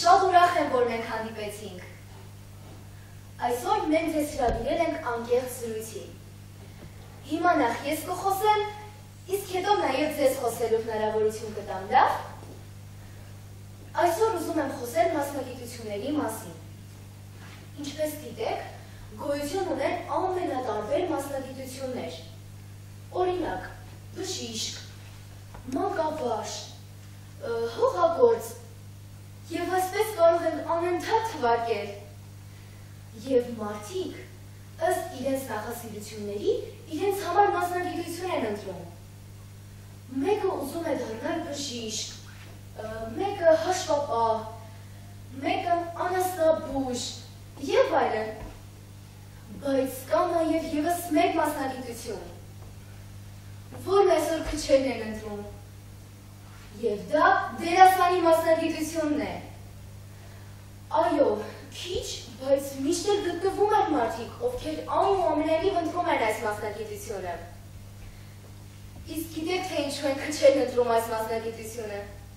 Շատ ուրախ եմ, որ մենք հանդիպեցինք։ Այսօր մենք ձեզ հրավիրել ենք անկեղծ զրույցի։ Հիմա նախ ես կխոսեմ, իսկ հետո նաև ձեզ խոսելու հնարավորություն կտամ, լավ։ Այսօր ուզում եմ խոսել մասնագիտությունների մասին։ Ինչպես գիտեք, գոյություն ունեն ամենատարբեր մասնագիտություններ։ Օրինակ, բժիշկ, մանկաբույժ, հողագործ, և այսպես կարող ենք անընդհատ թվարկել։ Եվ մարդիկ, ըստ իրենց նախասիրությունների, իրենց համար մասնագիտություն են ընտրում։ Մեկը ուզում է դառնալ բժիշկ, մեկը հաշվապահ, մեկը անասնաբույժ և այլն։ Բայց կա նաև ևս մեկ մասնագիտություն, որն այսօր քչերն են ընտրում, և դա դերասանի մասնագիտությունն է։ Այո, քիչ, բայց միշտ էլ գտնվում են մարդիկ, ովքեր ամենայնիվ ընտրում են այս մասնագիտությունը։ Իսկ գիտեք, թե ինչու են քչերն ընտրում այս մասնագիտությունը։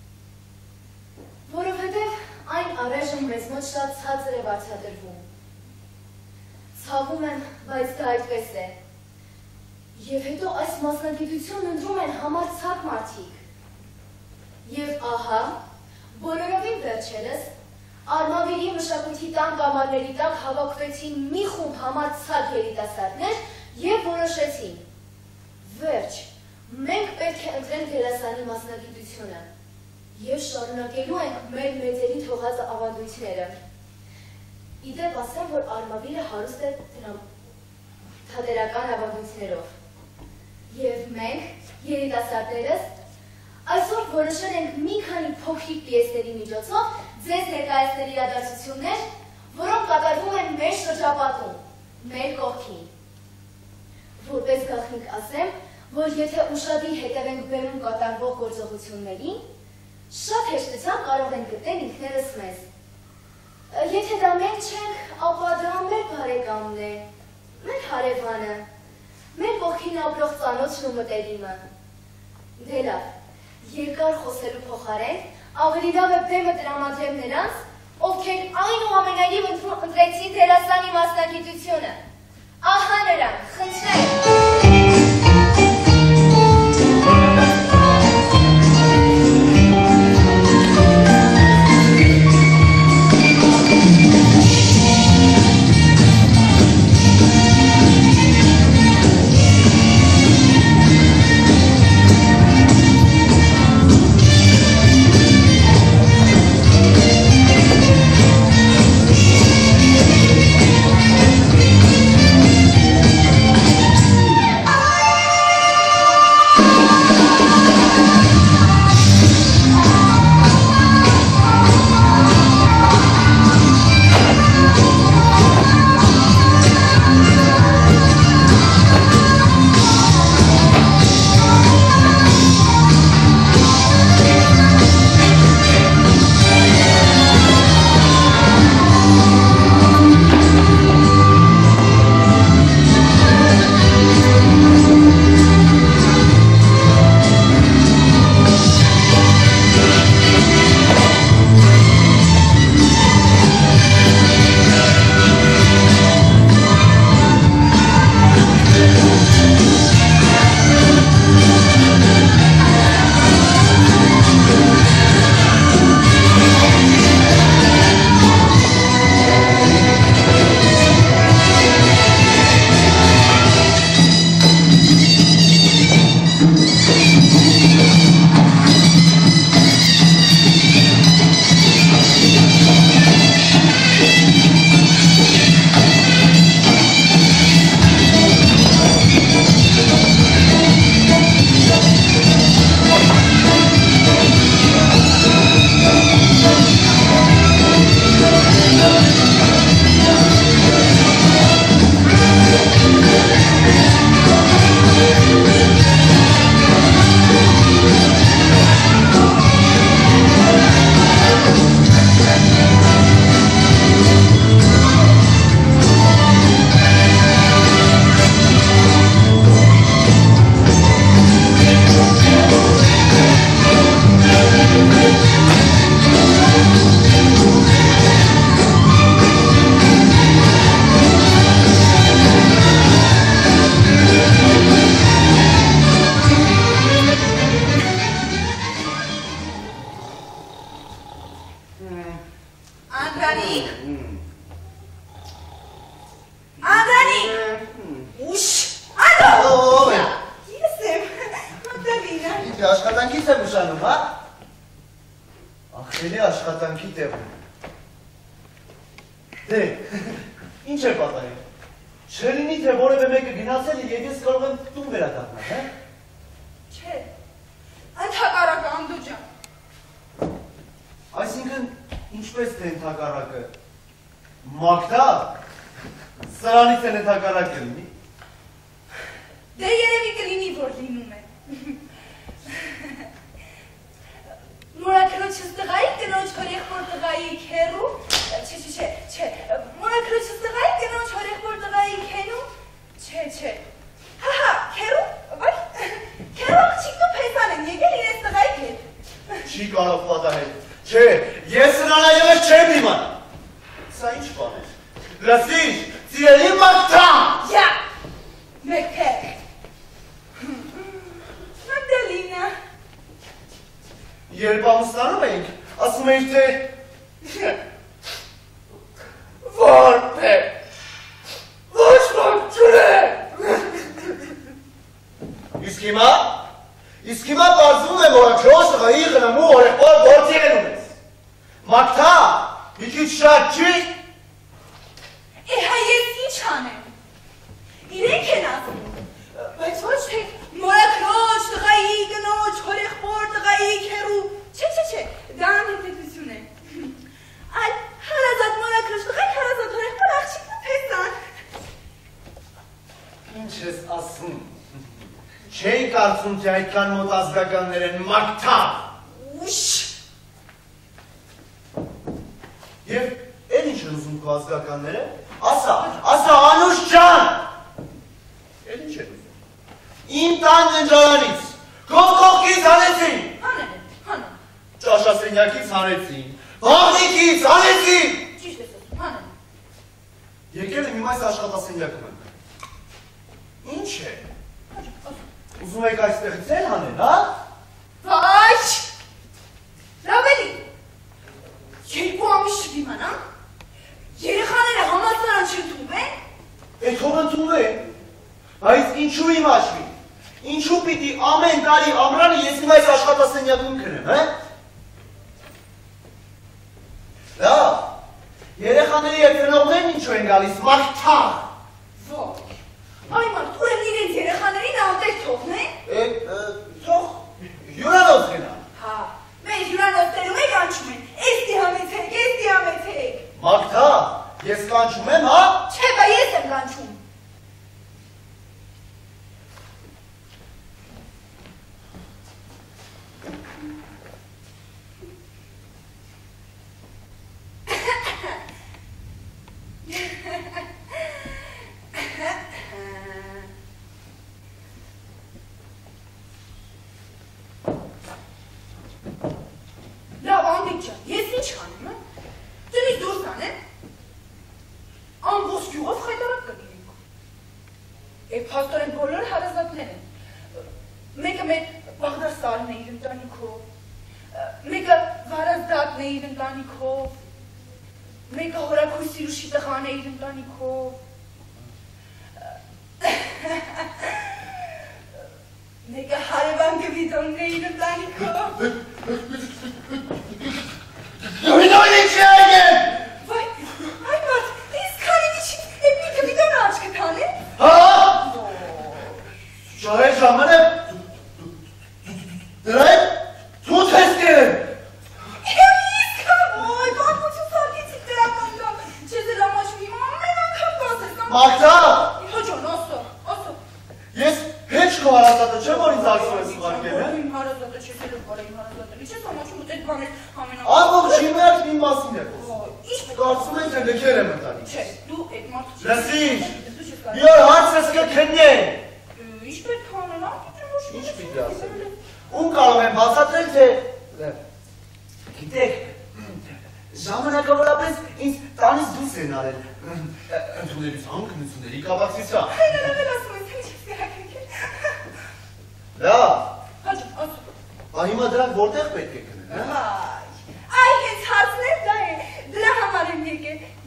Որովհետև այն առայժմ մեզ մոտ շատ ցածր է բացատրվում։ Ցավում եմ, բայց դա այդպես է։ Եվ հետո այս մասնագիտությունն ընտրում են համարձակ մարդիկ։ Եվ ահա, բոլորովին վերջերս, Արմավիրի մշակույթի տան կամարների տակ հավաքվեցին մի խումբ համարձակ երիտասարդներ և որոշեցին. վերջ, մենք պետք է ընտրենք դերասանի մասնագիտությունը և շարունակելու ենք մեր մեծերի թողած ավանդույթները։ Իդեպ ասեմ, որ Արմավիրը հարուստ է թատերական ավանդույթներով։ Եվ մենք, երիտասարդներս, այսօր որոշել ենք մի քանի փոքրիկ պիեսների միջոցով ձեզ ներկայացնել իրադարձություններ, որոնք կատարվում են մեր շրջապատում, մեր կողքին։ Որպես գաղտնիք ասեմ, որ եթե ուշադիր հետևենք բեմում կատարվող գործողություններին, շատ հեշտությամբ կարող ենք գտնել ինքներս մեզ։ Եթե դա մենք չենք, ապա դա մեր բարեկամն է, մեր հարևանը, մեր կողքին ապրող ծանոթն ու մտերիմը։ Դե լավ, երկար խոսելու փոխարեն, ավելի լավ է բեմը տրամադրեմ նրանց, ովքեր այնուամենայնիվ ընտրեցին դերասանի մասնագիտությունը։ Ահա նրանք, խնդրեմ։ Անդրանիկ։ Անդրանիկ։ Ուշ, ալո։ Ով է։ Ես եմ, Անդրանիկա։ Ինչ աշխատանքից եմ ուշանում, հա։ Ախելի աշխատանքի տեղում։ Դե, ինչ է պատահել։ Չլինի թե որևէ մեկը գնացել է եւ ես կարող եմ տուն վերադառնալ, հա։ Չէ։ Ընդհակառակը Անդո ջան։ Այսինքն ինչպես թե ընդհակառակը։ Մագդա սրանից էլ ընդհակառակը լինի։ Դե երևի կլինի, որ լինում է։ Մորաքրոջս տղայի, կնոջ հորեղբոր տղայի քերու, չէ, մորաքրոջս տղայի, կնոջ հորեղբոր տղայի քենու, չէ, հա, քերու, վայ, քերու աղջիկն ու փեսան են եկել իրենց տղայի հետ։ Չի կարող պատահել, չէ, ես նրան այլևս չեմ իմանա։ Սա ինչ բան է։ Լսիր, սիրելի Մագդա։ Յա, մեկ թեր։ Մագդալինա։ Երբ ամուսնանում էինք, ասում էիր թե որպե, ոչ ոք չունե։ Իսկ հիմա պարզվում է, որ քրոջ տղայի խնամու հորեղբոր գործիներ ունես։ Մագդա, մի քիչ շատ չի։ Հա ես ինչ անեմ։ Իրենք են ասում, բայց ոչ թե մորաքրոջ տղայի, կնոջ, հորեղբոր տղայի քերու, չէ, դա անհետեթություն է։ Այլ հարազատ մորաքրոջ տղայի, հարազատ հորեղբոր աղջիկն ու փեսան։ Ինչ ես ասում։ Չէի կարծում, թե այդքան մոտ ազգականներ են Մագդա։ Ուշ։ Եվ էլ ինչ են ուզում քո ազգականները։ Ասա, Անուշ ջան։ Էլ ինչ են ուզում։ Իմ տան ննջարանից, քո կողքից հանեցին։ Հանեն։ Ճաշասենյակից հանեցին, բաղնիքից հանեցին։ Ճիշտ ես ասում, հանեն։ Եկել եմ իմ այս աշխատասենյակում եմ։ Ինչ է։ Ուզում եք այստեղից էլ հանեն, հա։ Վայ, լավ էլի, երկու ամիս չդիմանա, երեխաները համալսարան չընդունվեն։ Էդ հող ընդունվեն, բայց ինչու իմ աշվի, ինչու պիտի ամեն տարի ամրանը ես իմ այս աշխատասենյակում քնեմ, հա։ Լավ, երեխաների և ծնողներն ինչու են գալիս, Մագդա։ Ոչ, այ մարդ, ուրեմն իրենց երեխաներին անտեր թողնեն։ Թող հյուրանոց գնան։ Հա, մեր հյուրանոցներում եք անչում են, էստի համեցեք։ Մագդա, ես կանչում եմ, հա։ Չէ, բա ես եմ կանչում։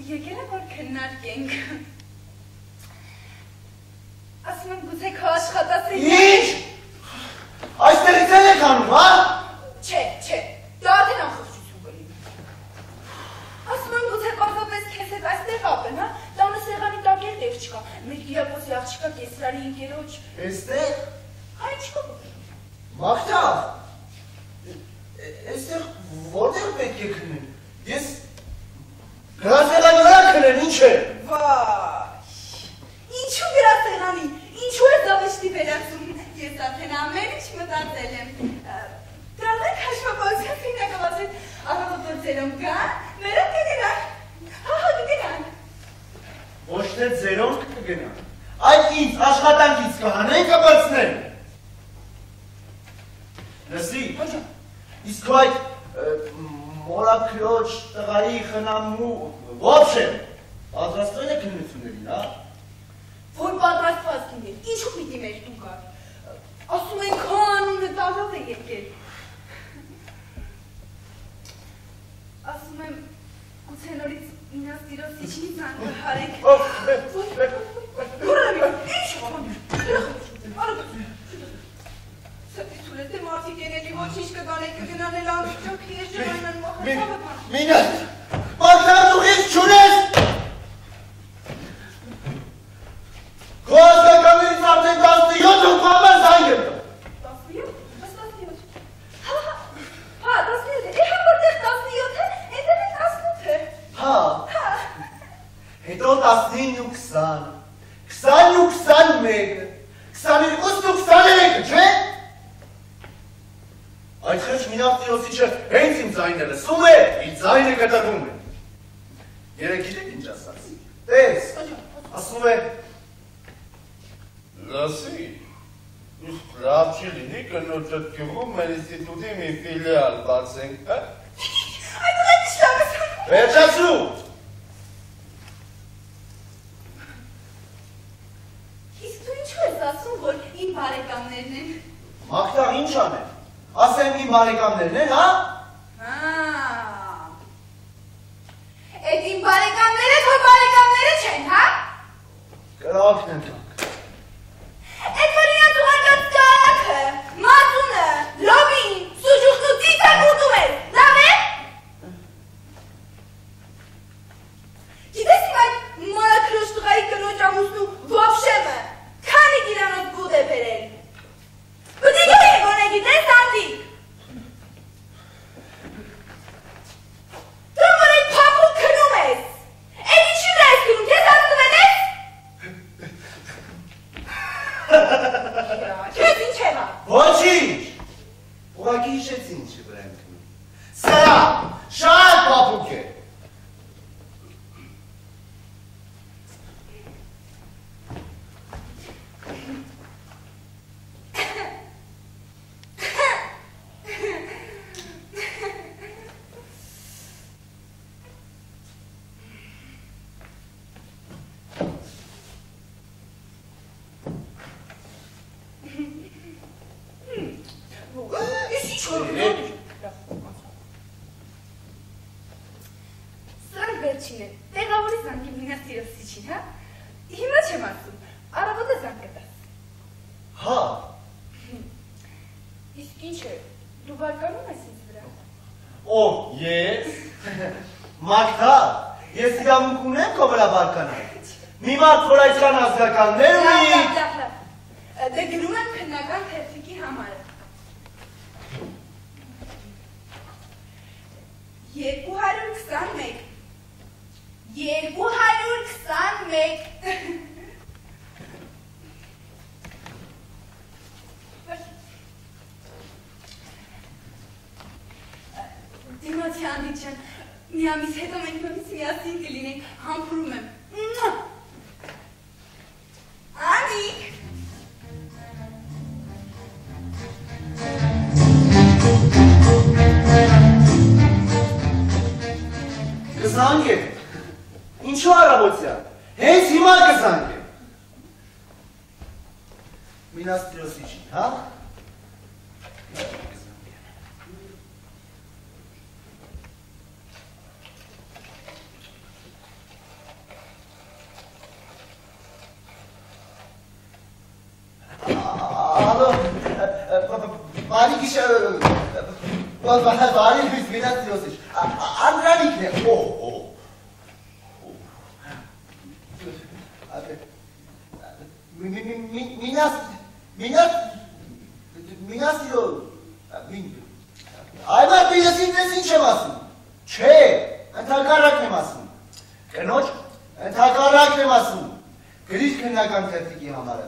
եկել եմ որ քննարկենք։ Ասում եմ գուցե քո աշխատասենյակը։ Ինչ։ Այստեղից էլ եք անում, հա։ Չէ, դա արդեն անխղճություն կլինի։ Ասում եմ գուցե պարզապես քեզ հետ այստեղ ապրեն, հա։ Տանը սեղանի տակ էլ տեղ չկա։ Մեր գիրակոցի աղջիկա կեսրարի ընկերոջ։ Այստեղ։ Այ չկա։ Մաղթա։ Այստեղ որտեղ պետք է քննեմ։ Ես գրասեղանի վրա քնեմ, ինչ է։ Վայ։ Ինչու գրասեղանի։ Ինչու է զավեշտի վերածում։ Ես արդեն ամեն ինչ մտածել եմ։ Դրանք հաշվապահության սենյակավացել առավոտոր ձերոն կան, մերոն կգնան։ Հա, կգնան։ Ոչ թե ձերոնք կգնան, այդ ինձ աշխատանքից կհանեն կբացնեն։ Լսի, իսկ այդ մորաքրոջ տղայի խնամու ոբշե, պատրաստվել է քննություններին, հա։ Որ պատրաստված լինի, ինչու պիտի մեր տուն կար։ Ասում են քո անունը տալով է եկել։ Ասում եմ գուցե նորից ինաստիրոսիչի զանգահարեք։ Գորամի, ինչ ողամի, Սպիտուլետ է մարդիկ են էլի ոչինչ կգանեք կգնան էլ ամիջոք ես ժողայնան մոխեցավը պան։ Մինա, մաղթար դու ես չունես։ Քո ազգականներից արդեն 17 անգամ զանգ եմ տա։ 17? Բայց 17։ Հա, 17 է, հա որտեղ 17 է, էդեր է 18 է։ Հա, հետո 19 ու 20, 20 ու 21, 22 ու 23, չէ։ Այդ խեղճ մինավտիրոսիչը հենց իմ ձայնը լսում է, իմ ձայնը կտրվում է։ Երեք գիտեք ինչ ասաց։ Տես, ասում է, լսի, լավ չի լինի կնոջդ գյուղում մեր ինստիտուտի մի ֆիլիալ բացենք, հա։ Այդ ուղետ իշլավ ես։ Վերջացրու։ Իսկ դու ինչու ես ասում, որ իմ բարեկամներն են։ Մաղթար ինչ անեմ, ասեմ իմ բարեկամներն են, հա։ Էդ իմ բարեկամները քո բարեկամները չեն, հա։ Կրակն են տակ։ Էդ որ իրան ուղարկած ճարակը, մածունը, լոբին, սուջուխն ու ծիծակ ուտում ես, լավ է։ Գիտես իմ այդ մորաքրոջ տղայի կնոջ ամուսնու ոբշեմը, քանի գիրանոց բուդ է բերել։ Բդիկ է գոնե գիտես անդիկ։ Դու որ այդ փապուկ քնում ես, էդ ինչի վրա ես քնում, քեզ հաստվել ես։ Քեզ ինչ եղա։ Ոչինչ, ուղղակի հիշեցի ինչի վրա եմ քնում։ Սրա, շատ պապուկ է։ Սրանք վերջին է, տեղավորի զանգի մինաստիրոսիչին, հա։ Հիմա չեմ ասում, առավոտը զանգ կտաս։ Հա, Իսկ ինչ է, դու բարկանում ես ինձ վրա։ ով, ես, մաղթար, ես իրավունք ունեմ քո վրա բարկանալ։ Մի մարդ, որ այսքան ազգականներ ունի։ Լավ, դե գրում եմ քննական թերթիկի համարը։ 221 Դիմացի անդիկ չեն, մի ամիս հետո մենք նորից միասին կլինենք, համբուրում եմ։ Անդիկ! Կզանգեմ, ինչու առավոտյան, հենց հիմա կզանգեմ։ Մինաստրոսիչին, հա? Բարի հույս մինաս դիրոսիչ, անդրանիքն է, մինաս դիրոս, այմար պիրեսին դես ինչ եմ ասում, չէ, ընթակարակն եմ ասում, կնոջ, ընթակարակն եմ ասում, գրիչ քննական թերթիկի համարը,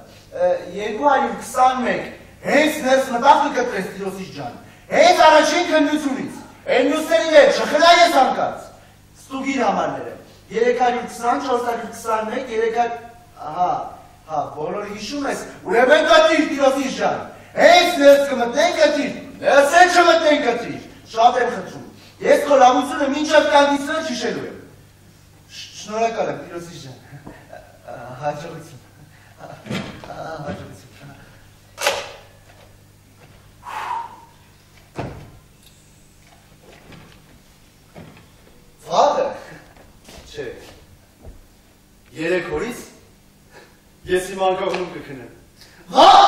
221, հենց ներս մտախը կտրես դիրոսիչ ջան, հենց առաջին քննությունից, են մյուսների վեր, շխնա ես անկած, ստուգիր համարները, 320, 421, 300, հա, բոլորը հիշում ես, ուրեմն կտրիր դիրոսիչ ջան, հենց ներս կմտնեն կտրիր, ներսեն չմտնեն կտրիր, շատ եմ խնդրում, ես քո լավությունը մինչև կանգնիցնը հիշելու եմ, շնորհակալ եմ դիրոսիչ ջան, հաջողություն, հաջողություն, Վաղը, չէ, 3 օրից ես իմ անկողնում կքնեմ, վաղ!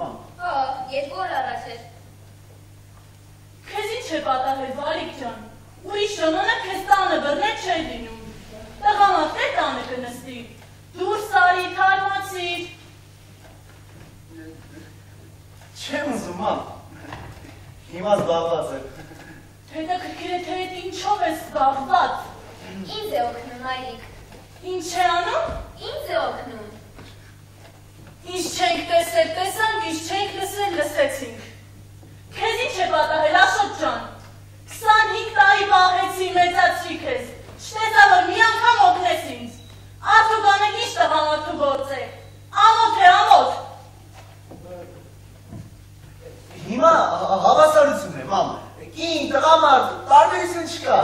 Քեզ ինչ է պատահել, Վալիկ ջան։ ուրիշ ժամանակ քեզ տանը բռնել չէր լինում։ Տղամարդներ տանը կնստի, դուրս արի, թարմացիր։ Չեմ ուզում, մամ։ Հիմա զբաղված եմ։ Հետաքրքիր է, թե այդ ինչով ես զբաղված։ Ինձ է օգնում, մայրիկ։ Ինչ է անում։ Ինձ է օգնում։ Ինչ չենք տեսել, տեսանք, ինչ չենք լսել, լսեցինք։ Քեզ ինչ է պատահել, Աշոտ ջան։ 25 տարի պահեցի, մեծացրի քեզ։ Չտեսա, որ մի անգամ օգնես ինձ։ Արդուկանը ինչ տղամարդու գործ է։ Ամոթ է, ամոթ։ Հիմա հավասարություն է, մամ։ Կին, տղամարդ, տարբերություն չկա։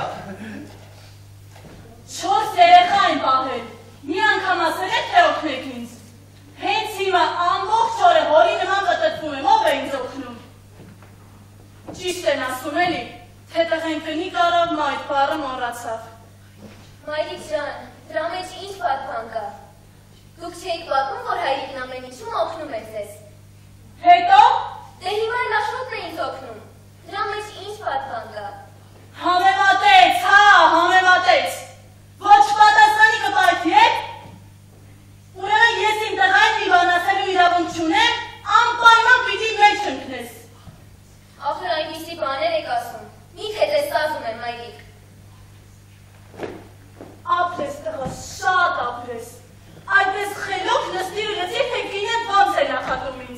4 երեխա են պահել։ Մի անգամ ասել է, թե օգնեք ինձ։ Հենց հիմա ամբողջ օրը հորի նման կտրտվում եմ, ով է ինձ օգնում։ Ճիշտ են ասում էլի, թե տղեն կնի կարավ մայր բառը մոռացավ։ Մայրիկ ջան, դրա մեջ ինչ պատվան կա։ Դուք չէիք պատմում, որ հայրիկն ամեն ինչում օգնում է ձեզ։ Հետո Դե հիմա էլ Աշոտն է ինձ օգնում։ Դրա մեջ ինչ պատվան կա։ համեմատեց, հա, համեմատեց։ Ոչ պատասխանի կպարքի եք։ Ուրեմն ես իմ տղային մի բան ասելու իրավունք չունեմ, անպայման պիտի մեջ ընկնես։ Ախր այնպիսի բաներ եք ասում։ Միթե ձեզ սազում եմ, մայրիկ։ Ապրես տղա, շատ ապրես։ Այդպես խելոք նստիր ու լսիր, թե կինդ ոնց է նախատում ինձ։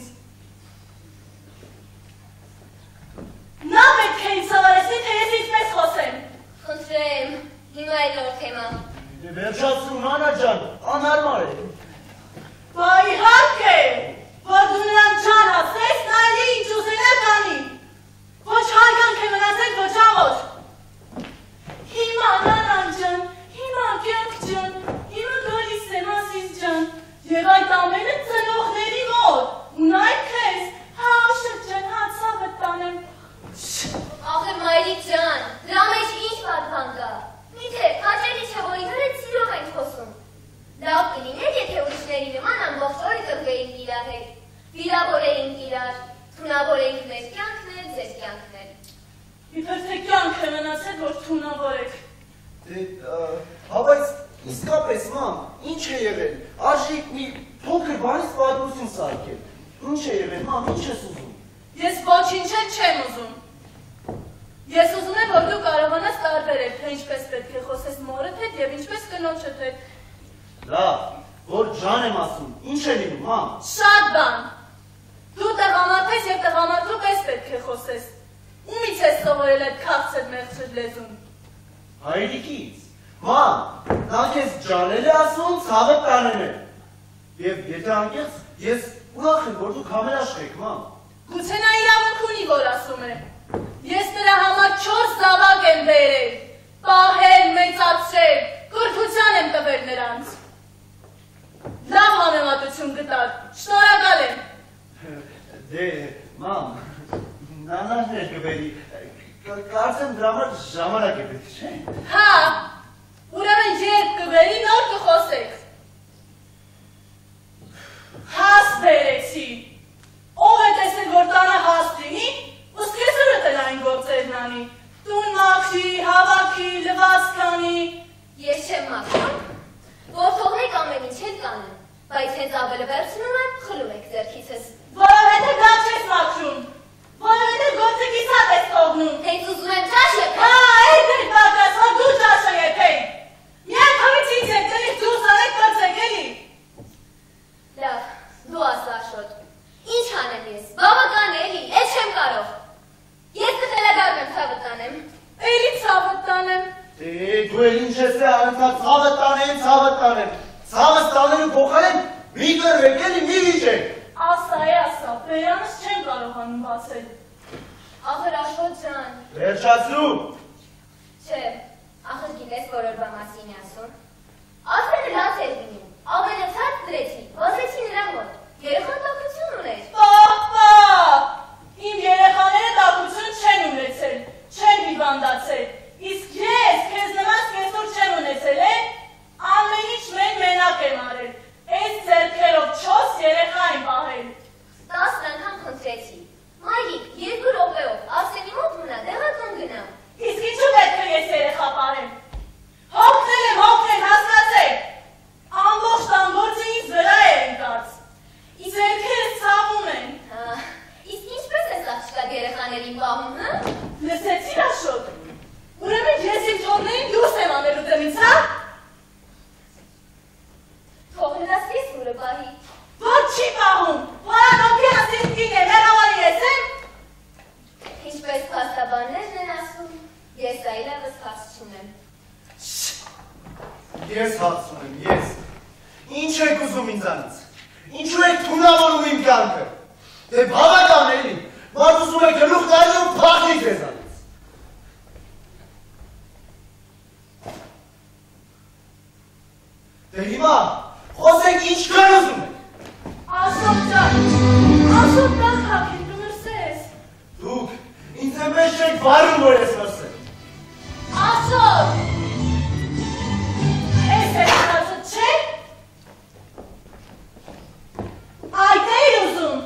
Նա պետք է ինձ սովորեցնի, թե ես ինչպես խոսեմ։ Խնդրեմ, հիմա էլ նոր թեմա։ Վերջացրու, նանա ջան, անհարմար է։ Բա իհարկե, որ դու նրան ջան ասես, նա էլի ինչ ուզենա կանի։ Ոչ հարգանք է մնացել, ոչ ամոթ։ Հիմա նանան ջան, հիմա կյանք ջան, հիմա գալիս եմ ասիս ջան, և այդ ամենը ծնողների մոտ, ունայք քեզ, հա Աշոտ ջան, հա ցավը տանեմ։ Ախր մայրիկ ջան, դրա մեջ ինչ պատվան կա։ Միթե, հաճելի չէ, որ ինքն հետ սիրով ենք խոսում։ Լավ կլիներ, եթե ուրիշների նման ամբողջ օրը կռվեինք իրար հետ, վիրավորեինք իրար, թունավորեինք մեր կյանքն էլ, ձեր կյանքն էլ։ Իբր թե կյանք է մնացել, որ թունավոր եք։ Հա, բայց իսկապես, մամ, ինչ է եղել։ Արժի մի փոքր բանից պատմություն սարքել։ Ինչ է եղել, մամ, ինչ ես ուզում։ Ես ոչինչ էլ չեմ ուզում։ Ես ուզում եմ, որ դու կարողանաս տարբերել, թե ինչպես պետք է խոսես մորդ հետ և ինչպես կնոջդ հետ։ Լավ, որ ջան եմ ասում, ինչ է լինում, մամ։ Շատ բան։ Դու տղամարդ ես և տղամարդու պես պետք է խոսես։ Ումից ես սովորել այդ քաղցր մեղցր լեզուն։ Հայրիկից, մամ, նա քեզ ջանել է ասում, ցավը տանել է։ Եվ եթե անկեղծ, ես ուրախ եմ, որ դուք համերաշխ եք, մամ։ Գուցե նա իրավունք ունի, որ ասում է։ Ես նրա համար 4 զավակ եմ բերել, պահել, մեծացրել, կրթության եմ տվել նրանց։ Լավ համեմատություն գտար, շնորհակալ եմ։ Դե, մամ, նանաներ կբերի, կարծեմ դրա համար ժամանակ է պետք, չէ՞։ Հա, ուրեմն երբ կբերի նոր կխոսեք։ Հաս բերեցի։ Ով է տեսել, որ տանը հաս լինի, ուսկեսուրդ էլ այն գործերն անի։ Տուն մաքրի, հավաքի, լվացք անի։ Ես չեմ մաքրում, որ թողնեք ամեն ինչ հետ կանեմ, բայց հենց ավելը վերցնում եմ, խլում եք ձեռքիցս։ Որովհետև լավ չես մաքրում, որովհետև գործիկից հատ ես թողնում։ Հենց ուզում եմ ճաշ եփել։ Հա, այդ էր բակաս, որ դու ճաշը եփեի։ Մի անգամից ինձ հետ տնից դուրս արեք կրծեք էլի։ Լավ, դու ասա Աշոտ, ինչ անեմ ես, բավական է էլի, էս չեմ կարող։ Ես կխելագարն եմ ցավը տանեմ։ Էլի ցավը տանեմ։ Դե, դու էլ ինչ ես է անցա ցավը տանեմ, ցավը տանեմ։ Ցավս տանելու փոխարեն մի կրվեք էլի, մի վիճեք։ Ասա է, ասա, բերանս չեմ կարողանում բացել։ Ախր Աշոտ ջան։ Վերջացրու։ Չէ, ախր գիտես որորվա մասին է ասում։ Ասերը լաց էր լինում, ամենը ցած դրեցի, վազեցի նրա մոտ, երեխան տաքություն ուներ։ Պապա, իմ երեխաները տաքություն չեն ունեցել, չեն հիվանդացել, իսկ ես քեզ նման սկեսուր չեմ ունեցել, ամեն ինչ մենակ եմ արել, այս ձեռքերով 4 երեխա եմ պահել։ 10 անգամ խնդրեցի, մայրիկ, 2 րոպեով, Արսենի մոտ մնա, դեղատուն գնամ։ Իսկ ինչու պետք է ես Ես հարցում եմ, ես։ Ինչ եք ուզում ինձանից։ Ինչու եք թունավորում իմ կյանքը։ Դե բավական է էլի։ Մարդ ուզում է գլուխ տալու ու փախի ձեզանից։ Դե հիմա խոսեք ինչքան ուզում եք։ Ասոտ դա հապին դու մրսես։ Դուք ինձ εμείς չեք վարում, որ ես մրսեմ։ Ասոտ։ Ես ես ասոտ չեք։ Այդ էիր ուզում։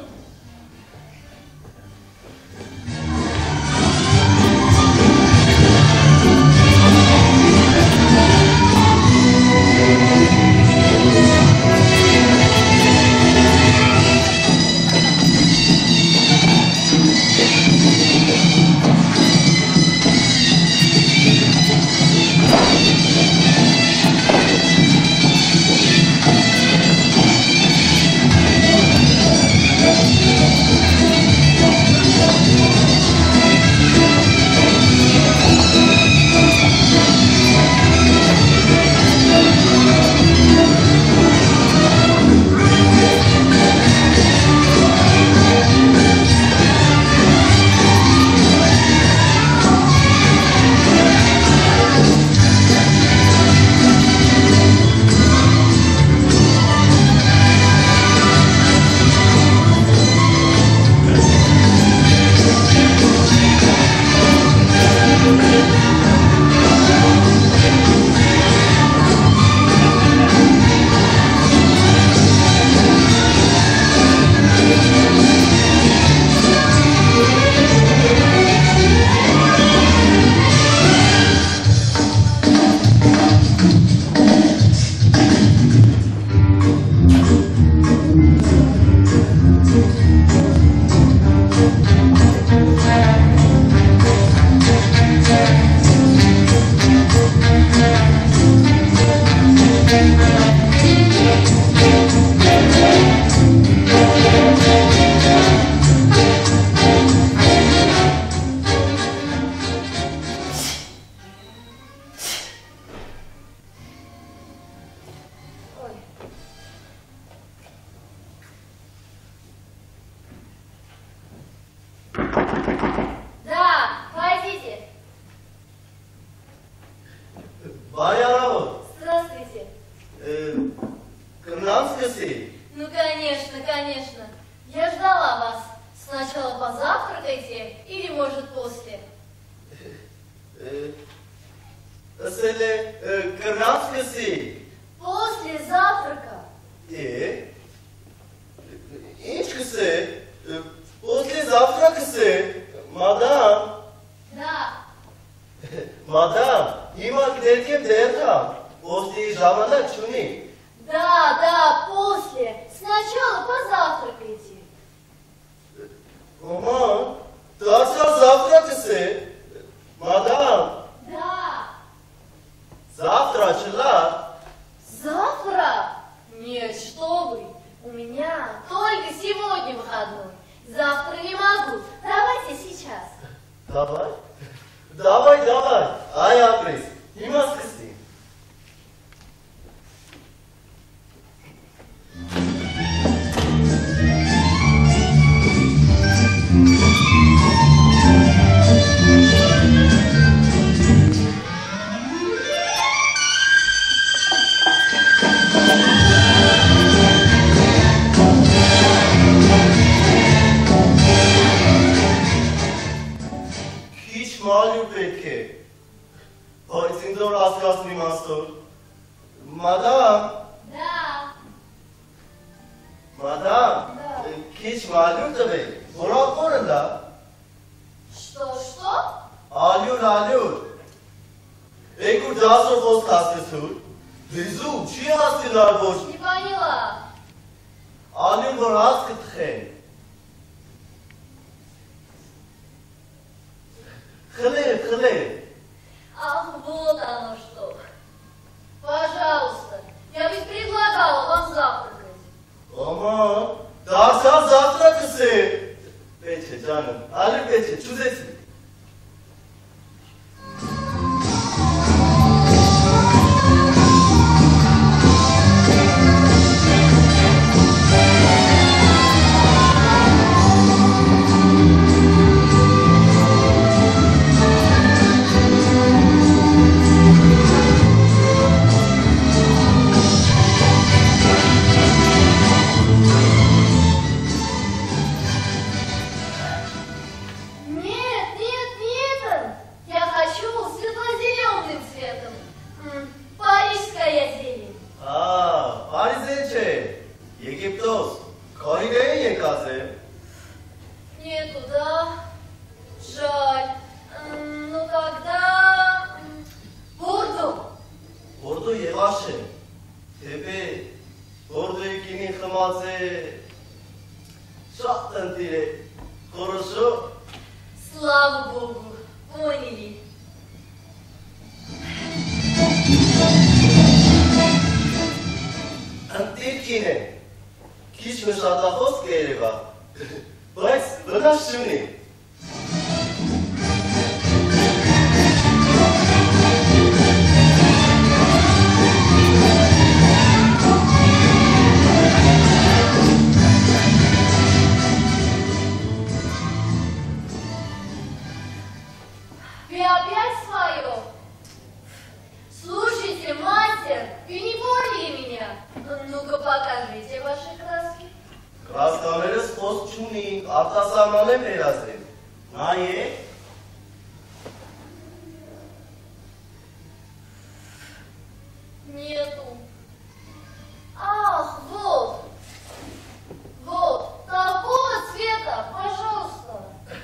Кайдея еказе? Нету, да? Жаль. Ну когда... Бордо. Бордо եղաշ է, թեպե Бордոյի կինին խմած է, շատ տնտիր է, խորոշո։ Слава Богу, поняли. Ընտիր կին է, քիչ մշատախոս կերևա, բայց վնաս չունի։ Вы опять свое? Слушайте, мастер, вы не поняли меня? Ну-ка покажите ваши краски. Կրասկաներս խոսք չունին, արտասահման եմ վերածել։ Նայեք։ Нету. Ах, вот. Вот. Такого цвета, пожалуйста.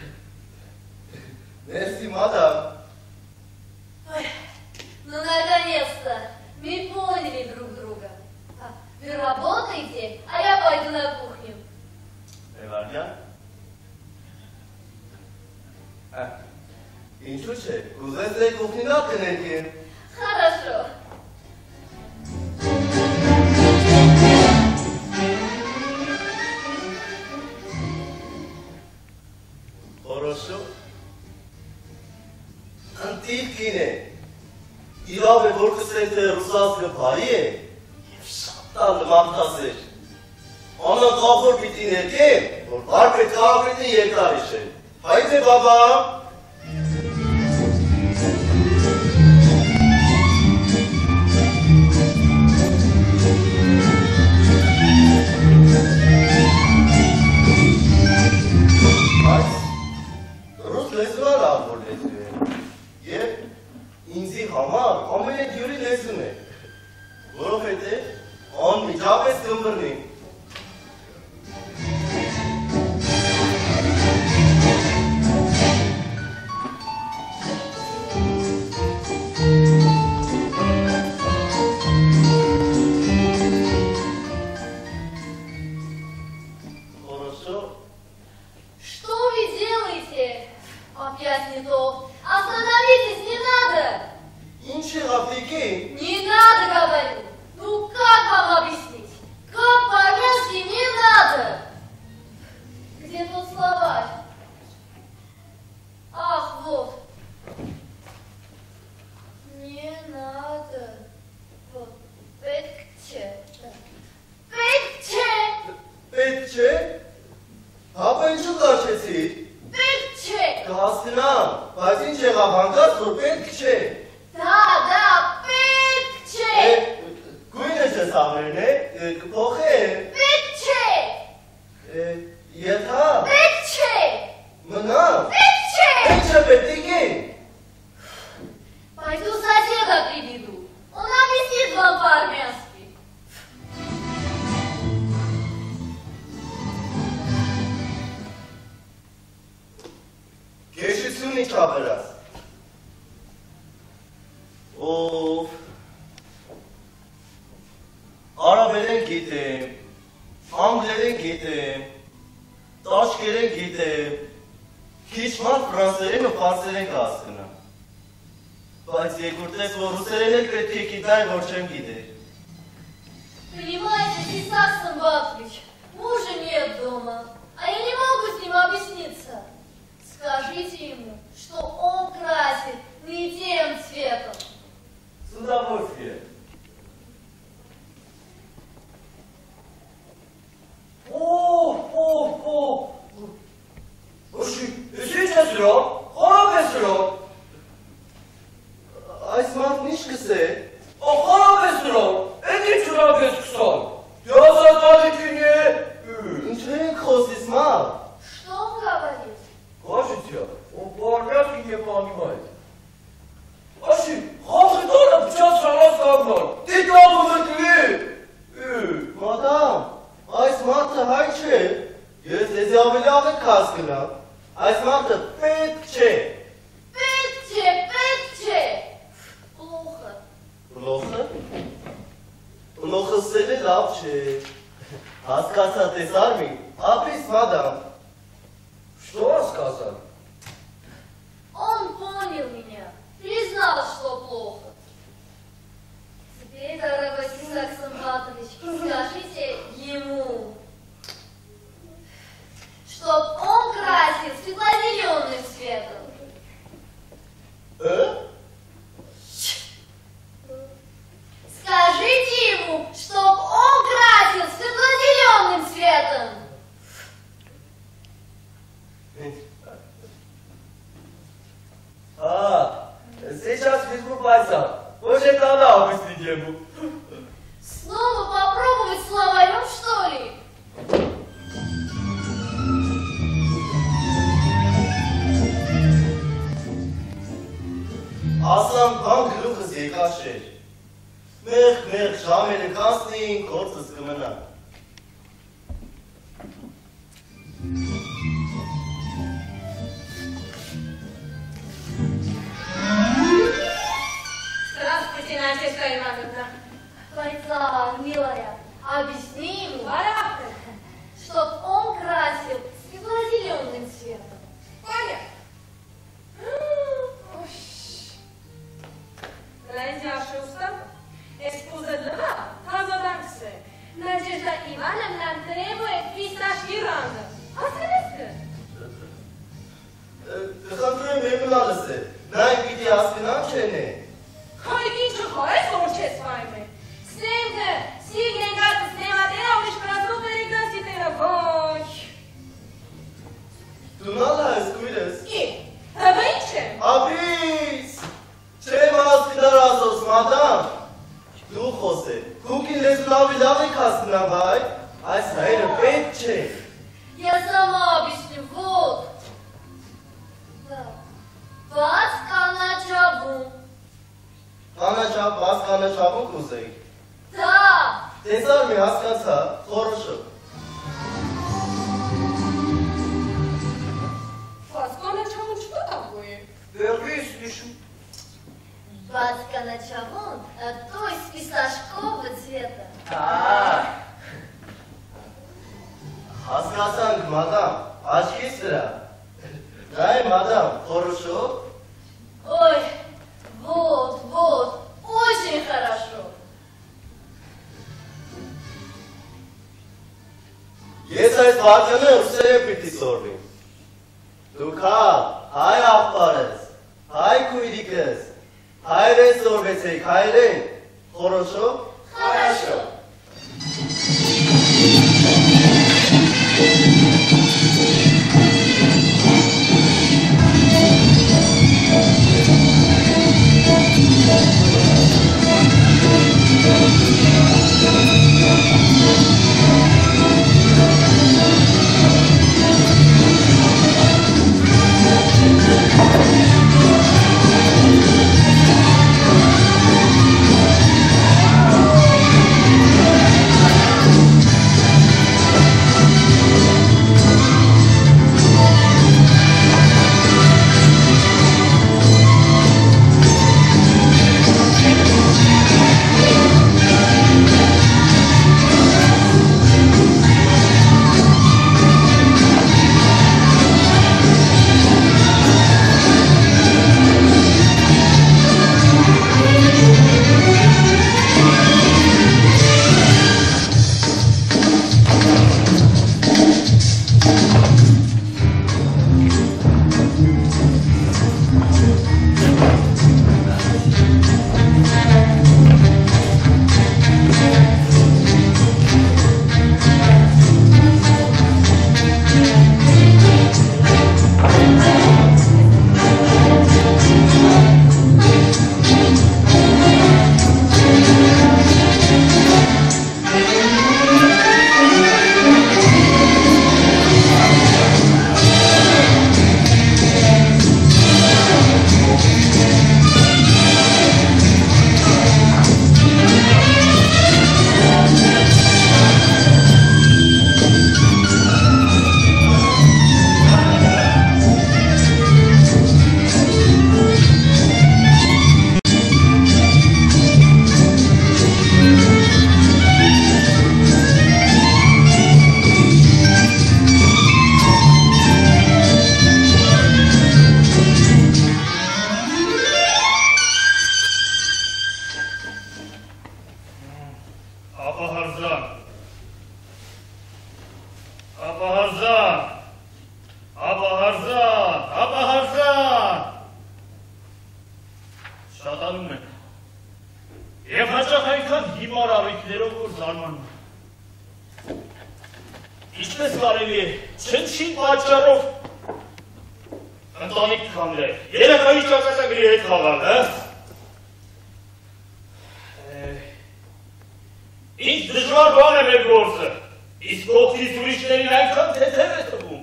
Ներսի մադամ, Ой, ну наконец-то. Мы поняли друг друга. Вы работаете, а я пойду на кухню. Էվարյան։ Ինչու չէ, կուզես դե կուխնինա կնենք են։ Хорошо. Խորոշո։ Ընտիր կին է, իրավ է, որ կսել թե ռուսազգը բարի է, և շատ տալ մարդասեր։ Անան կապոր պիտի ներկեմ, որ բարպետ կաղրիտնի երկար իշել։ Հայդ է բաբա։ Բայց ռուս լեզվան ավոր լեզու է, և ինձի համար ամենեդյուրի լեզուն է, որով հետև անմիջապես կմբրնի։ Хорошо. Что вы делаете? Опять не то. Остановитесь, не надо. Ինչ եղավ տիկին, Не надо, говорю. Ну как вам объяснить? Как по-армянски не надо? Где тот словарь? Ах, вот. Не надо. Вот. Петче. Петче. պետք չէ, հապա ինչու կարչեցի, Петче. կհասկնամ, բայց ինչ եղավ հանկարծ, որ պետք չէ, Да, Петче. գույնը չես ամերն է, կփոխեմ, Петче. եթա, Петче. մնամ, Петче. ինչ է պետք տիկին, Пойду соседа приведу. Он объяснит вам по-армянски. կեշություն ինչ ապերաս, ով, արաբերեն գիտեմ, անգլերեն գիտեմ, տաշկերեն գիտեմ, քիչ մարդ ֆրանսերեն ու ֆարսերեն կհասկնամ, բայց երկրորդես, որ ռուսերեն էլ պետք է գիտայի, որ չեմ գիտեր։ Понимаете, Исаак Самбатович, мужа нет дома, а я не могу с ним объясниться. Скажите ему, что он красит не тем цветом. С удовольствием. Այս մարդն ինչ կսե, Ախարավ ես նրան, էդ ինչ ուրակ ես կսան, յազատ ալիքին է, ինչ ենք խոսիս մալ, Что он говорит? Кажется, он по-армянски не понимает. Աշի, խաղի դարը բճած շանած կագնալ, դիտ լավը վկլի, մադամ, այս մարդը հայ չէ, ես ձեզի ավելի աղեք կաս կնամ, այս մարդը պետք չէ։ Պետք չէ, պլոխը։ Պլոխը? Պլոխը սել է լավ չէ, հասկացա տեսար մի, ապրիս մադամ։ Что сказал? Он понял меня, признал, что плохо. Теперь, дорогой Исаак Самбатович, скажите ему, чтоб он красил светло-зеленым цветом. Скажите ему, чтоб он красил светло-зеленым цветом. Сейчас возьму пальцем. Может, она объяснит ему. Снова попробовать словарем, что ли? Ասլան բան գլուխս եկած չէր, մեղ ժամերը կանցնին, գործս կմնա։ Здравствуйте, Надежда Ивановна. Пойца, милая, объясни ему, Барахта. чтоб он красил светло-зеленым цветом. Понятно. Лазяши устав, эспузадла, тазаданксы. Надежда Ивановна требует фисташки рано. Ասկնեսկը։ Խնդրում եմ եկնալս է, նայք պիտի ասկնան չեն է։ Հայք ինչը խարես որ չես վայմ է։ Սենքը, սիգ ենգատը սնեմատերա ուրիշ պրասնու պերիգնասիտերա, ոյ։ Դու նալա ես կույրես։ Ի, հəbə ինչ է։ Ապրիս, չեմ ասկնար ասոս մադամ։ Դու խոս է, կուկին լեզ լավի լավի կասկնան բայ, այս հայրը պետ չէ։ Я сама объясню, вот. Да. Բաց կանաչապում կուզեի։ Да. Տեսար մի հասկացա, խորոշը։ Ֆասկոնը չամուն չկա տավոյ է։ Դերվիս վիշու։ Бацканачавон, то есть фисташкового цвета. Հասկացանք մադամ, աչքից դրա։ Դայ մադամ, խորոշո։ Ой, вот, очень хорошо. Ես այս վարկյանը ռուսերեն պիտի սորվիմ։ Դու կալ, հայ աղպարես, հայ կույրիկս, հայրեն սորվեցեք, հայրեն, խորոշո։ Хорошо. Աբահարզան, շատանում են, և հաճախ այնքան հիմար առիթներով, որ զարմանում են, ինչպես կարելի է, չնչին պատճառով ընտանիք քամել, երեխայի ճակատագրի հետ խաղալ, Ինչ դժվար բան է մեր գործը, իսկ կողքից ուրիշներին այնքան թեթև է թվում։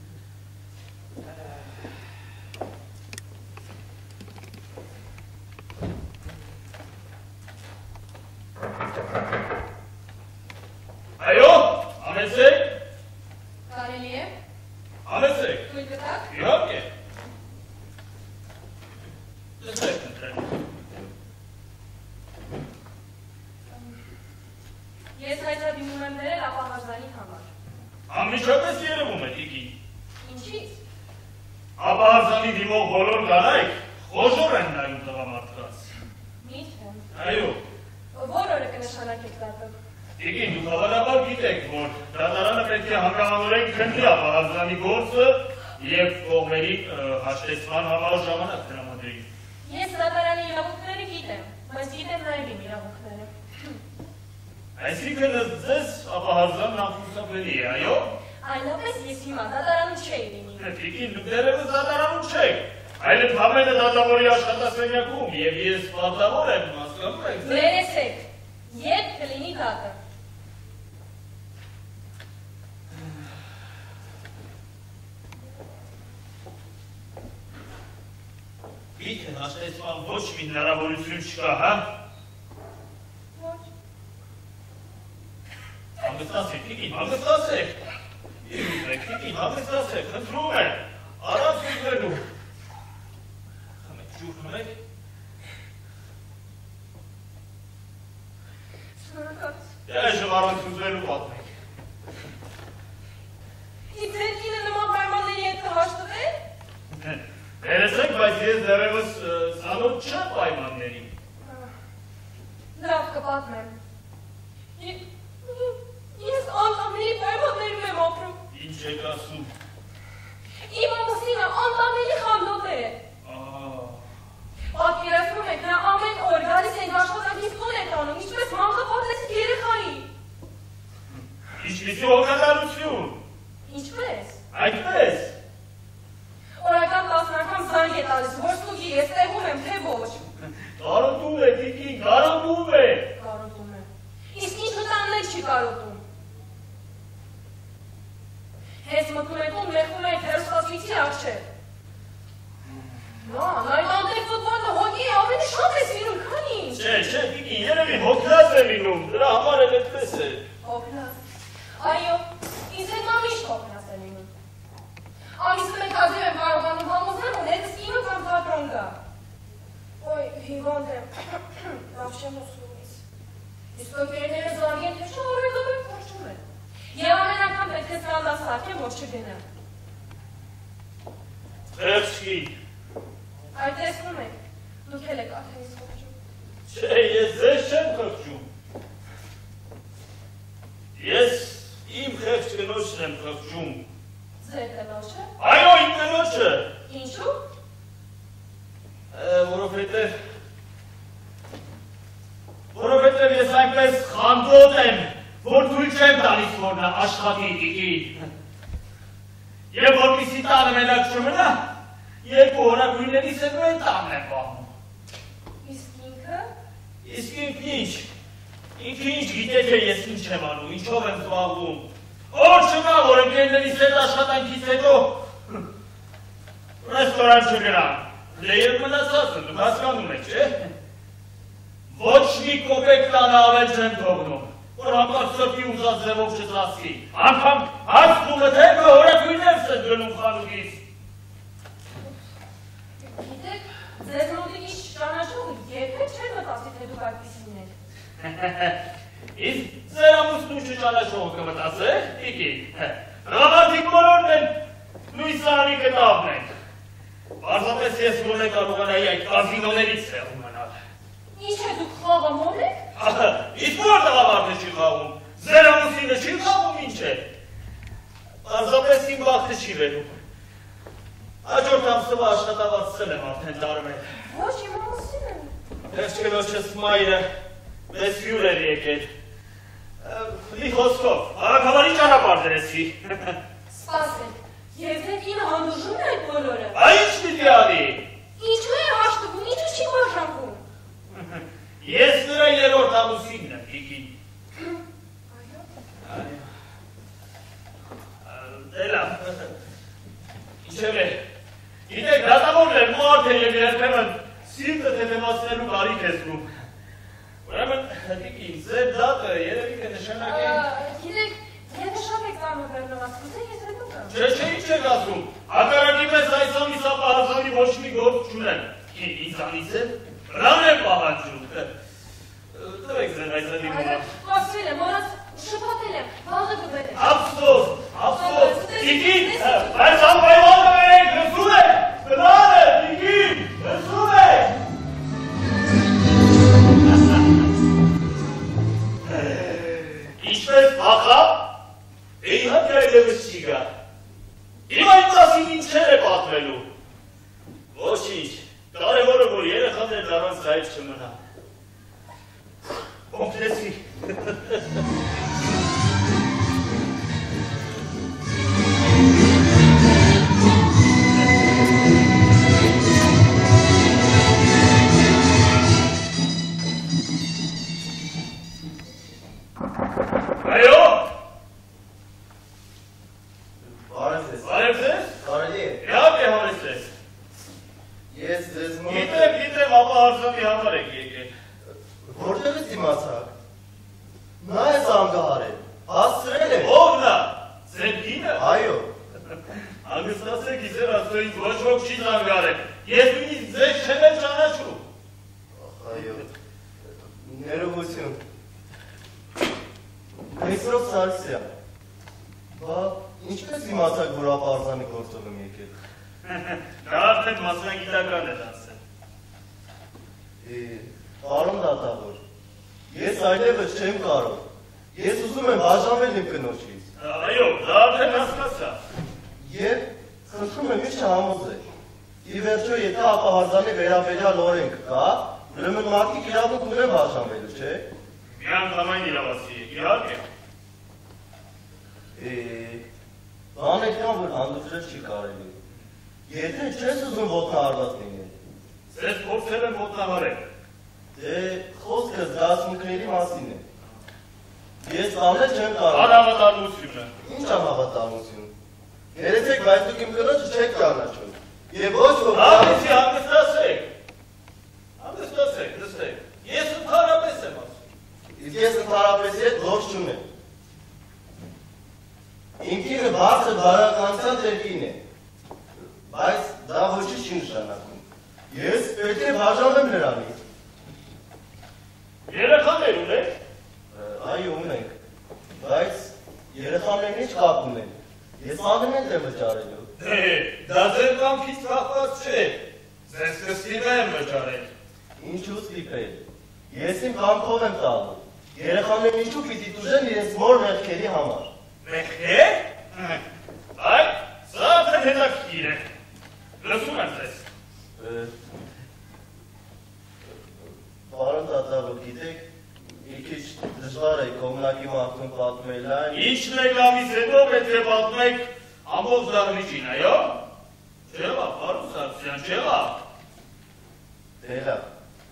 Այո, ամեցեք։ Կարելի է։ Ամեցեք։ Թույլ կտաք։ Իհարկե։ Լսեք ընտրեմ։ Ես հայցադիմում եմ դրել ապահարզանի համար։ Անմիջապես երևում է, տիկին։ Ինչից։ Ապահարզանի դիմող բոլոր կանայք խոժոր են նայում տղամարդկանց։ Միթե։ Այո։ Որ օրը կնշանակեք դատը։ Տիկին, դուք հավանաբար գիտեք, որ դատարանը պետք է հանգամանորեն քննի ապահարզանի գործը և կողմերի հաշտեցման համար ժամանակ տրամադրի։ Ես դատարանի իրավունքները գիտեմ, բայց գիտեմ նաև իմ իրավունքները։ Այսինքն ձեզ ապահարզանն անխուսափելի է, այո։ Այլապես ես հիմա դատարանում չէի լինի։ Տիկին, դուք դեռևս դատարանում չեք, այլև համենը դատավորի աշխատասենյակում, և ես պարտավոր եմ, հասկանում եք, Ներեցեք, երբ կլինի դատը։ Գիթե հաշտեցման ոչ մի հնարավորություն չկա, հա։ Ոչ։ Հանգստացեք, տիկին, հանգստացեք։ Տիկին, հանգստացեք, խնդրում եմ, առանց ուզվելու։ Խմեք, ջուր խմեք։ Շնորհակալ։ Այժմ առանց ուզվելու պատմեք։ Իմ ձեր կինը նման պայմանների հետ կհաշտվե՞լ։ Ներեցեք, բայց ես դեռևս ծանոթ չեմ պայմաններին։ Լավ կպատմեմ։ Ես անտանելի պայմաններում եմ ապրում։ Ինչ եք ասում։ Իմ ամուսինը անտանելի խանդոտ է։ Պատկերացնում եք, նա ամեն օր գալիս են աշխատանքից տուն է տանում, ինչպես մանկը պատեսիկ երեխայի։ Ինչպիսի հոգատարություն։ Ինչպես։ Այդպես։ Օրական 10 անգամ զանգ է տալիս, որ ստուգի ես տեղում եմ, թե ոչ։ Կարոտում է, տիկին, կարոտում է։ Կարոտում է։ Իսկ ինչ վտաններ չի կարոտում։ Հենց մտնում է տուն, մեղվում է հեռուստացույցի առջև։ Ման, այդ անտեղ ֆուտբոլը հոգի ավելի շատ է սիրում, քան ինչ։ Չէ, տիկին, երևի հոգնած է լինում, դրա համար էլ այդպես է։ Հոգնած։ Այո, ինձ հետ նա միշտ հոգնած է լինում։ Ամիսը մեկ հազիվ եմ կարողանում համոզել ու հետս կինո կամ թատրոն գա։ Ոյ, հիվանդ եմ, լավ չեմ ուսում ես։ Իսկ ընկերները զանգեն, թե չէ օրեկապեր փորձում են։ Եվ ամեն անգամ պետք է սրանդա սարքեմ, որ չգնա։ Խեղճի։ Այդ տեսնում եք, դուք էլ եք արդեն իսկ խղճում։ Չէ, ես ձեզ չեմ խղճում։ Ես իմ խեղճ կնոջն եմ խղճում։ Ձեր կնոջը։ Այո, իմ կնոջը։ Ինչու։ Որովհետև ես այնպես խանդոտ եմ, որ թույլ չեմ տալիս, որ նա աշխատի, տիկին։ Եվ որպեսզի տանը մենակ չմնա, երկու հորագույններիս հետ նույն տանն եմ պահում։ Իսկ ինքը։ Իսկ ինքը ինչ։ Ինքը ինչ գիտե թե ես ինչ եմ անում, ինչով եմ զբաղվում։ Օր չկա, որ ընկերներիս հետ աշխատանքից հետո ռեստորան չգրամ։ Դե և մնացածը, դուք հասկանում եք, չէ՞։ Ոչ մի կոպեկ տանը ավել չեմ թողնում, որ հանկարծ սրտի ուզած ձևով չծածկի։ Անգամ հասկումը թե հորագույններս են գնում խանութից։ Գիտեք, ձեզ մոտիկ ինչ ճանաչողը երբեք չեր մտածի, թե դուք այդպիսին եք։ Իսկ ձեր ամուսնու չճանաչողը կմտածեք, տիկին։ Ռավատիկ բոլորն են նույն սարանի կտավն են։ Պարզապես ես գոնե կարողանայի այդ կազինոներից սեղում մնալ։ Ինչ է դուք խաղամոլ եք։ Իսկ որ տղամարդը չի խաղում, ձեր ամուսինը չի խաղում ինչ է։ Պարզապես իմ բախտը չի վերում։ Հաջորդ ամսվա աշխատավարձել եմ արդեն տարվել։ Ոչ, իմ ամուսին եմ։ Վերջքերոջս մայրը մեզ հյուր էր եկել։ Մի խոսքով, առաքավարի ճանապարհ դրեցի։ Սպասեք, եւ թե ինը հանդուրժում է այդ բոլորը։ Ինչ պիտի անի։ Ինչու է հաշտվում, ինչու չի բաժանվում։ Ես նրա երրորդ ամուսինն եմ, Տիկին։ Այո։ Դե լավ։ Ինչևէ, գիտեք, դատավորն եմ մարդ է եւ երբեմն սիրտը թեթևացնելու կարիք է զգում։ Ուրեմն, Տիկին, ձեր դատը երևի կնշանակի։ Գիտեք, եթե շատ եք ծանոթ գուցե ես հետո գամ։ Չէ, ինչ եք ասում։ Հակառակի պես այս ամիս ապահազանի ոչ մի գործ չունեմ։ Ինձանից է վրան եմ պահանջում։ Տվեք ձեր այս դիմումը։ Ասել եմ, որած շփոթել եմ, վաղը կբերեմ։ Ափսոս, ափսոս։ Տիկին, այս անպայման կբերեք, լսում եք։ Վրան է, Տիկին, լսում եք։ Ինչպես փախա, իհարկե այլևս չի գա։ Իմ այդ մասին ինչեր է պատմելու։ Ոչինչ, կարևորը որ երեխաներն առանց հայտ չմնան։ Օգնեցի։ Այո։ Բարև ձեզ։ Բարև ձեզ։ Կարելի է։ Իհարկե հարես ես։ Ես ձեզ մոտ Գիտեմ, ապահարզանի համար եք եկել։ որտեղից իմացաք։ Նա է զանգահարել։ Հասցրել է։ Ո՞վ նա։ Ձեր կինը։ Այո։ Հանգստացեք, իզեր ասո ինձ ոչ ոք չի զանգարել։ Ես նույնիսկ ձեզ չեմ էլ ճանաչում։ Այո։ Ներողություն։ Մեսրոպ Սարգսյան։ Բա ինչպես իմացաք, որ ապահարզանի գործով եմ եկել։ Դա արդեն մասնագիտական է դասել։ Պարոն դատավոր, ես այլևս չեմ կարող։ Ես ուզում եմ բաժանվել իմ կնոջից։ Այո, դա արդեն հասկացա։ Եվ խնդրում եմ ինձ չհամոզել։ Ի վերջո, եթե ապահարզանի վերաբերյալ օրենք կա, ուրեմն մարդիկ իրավունք ունեն բաժանվելու, չէ՞։ Միանգամայն իրավացի եք, իհարկե։ Բան այդքան, որ հանդուրժել չի կարելի։ Եթե չես ուզում ոտնահարված լինել։ Ձեզ փորձել եմ ոտնահարել։ Դե խոսքը զգացմունքների մասին է։ Ես անել չեմ կարող։ Անհավատարմությունը։ Ինչ անհավատարմություն։ Ներեցեք, բայց դուք իմ կնոջը չեք ճանաչում։ Եվ ոչ ոք Ամիսի հանգստացեք։ Հանգստացեք, նստեք։ Ես ընդհանրապես եմ ասում։ Իսկ ես ընդհանրապես հետ ոչ չունեմ։ Իմ կինը բարձր բարոյականության տերկին է։ Բայց դա ոչինչ չի նշանակում։ Ես պետք է բաժանվեմ նրանից։ Երեխաներ ունեք։ Այո, ունենք, բայց երեխաներն ինչ կապ ունեն։ Ես ալիմենտ եմ վճարելու։ Դա ձեր կամքից կախված չէ։ Ձեզ կստիպեմ վճարել։ Ինչու ստիպել։ Ես իմ կամքով եմ տալու։ Երեխաներն ինչու պիտի տուժեն իրենց մոր մեղքերի համար։ Մեղքեր։ Այ, սա արդեն հետաքրքիր է։ Լսում եմ ձեզ։ Պարոն դատավոր, գիտեք, մի քիչ դժվար է կողմնակի մարդուն պատմել, այլ։ Ինչ մեկ ամիս հետո պետք է պատմեք ամբողջ դահլիճին, այո։ Չէ՞ լավ, պարոն Սարգսյան, չէ՞ լավ։ Դե լավ։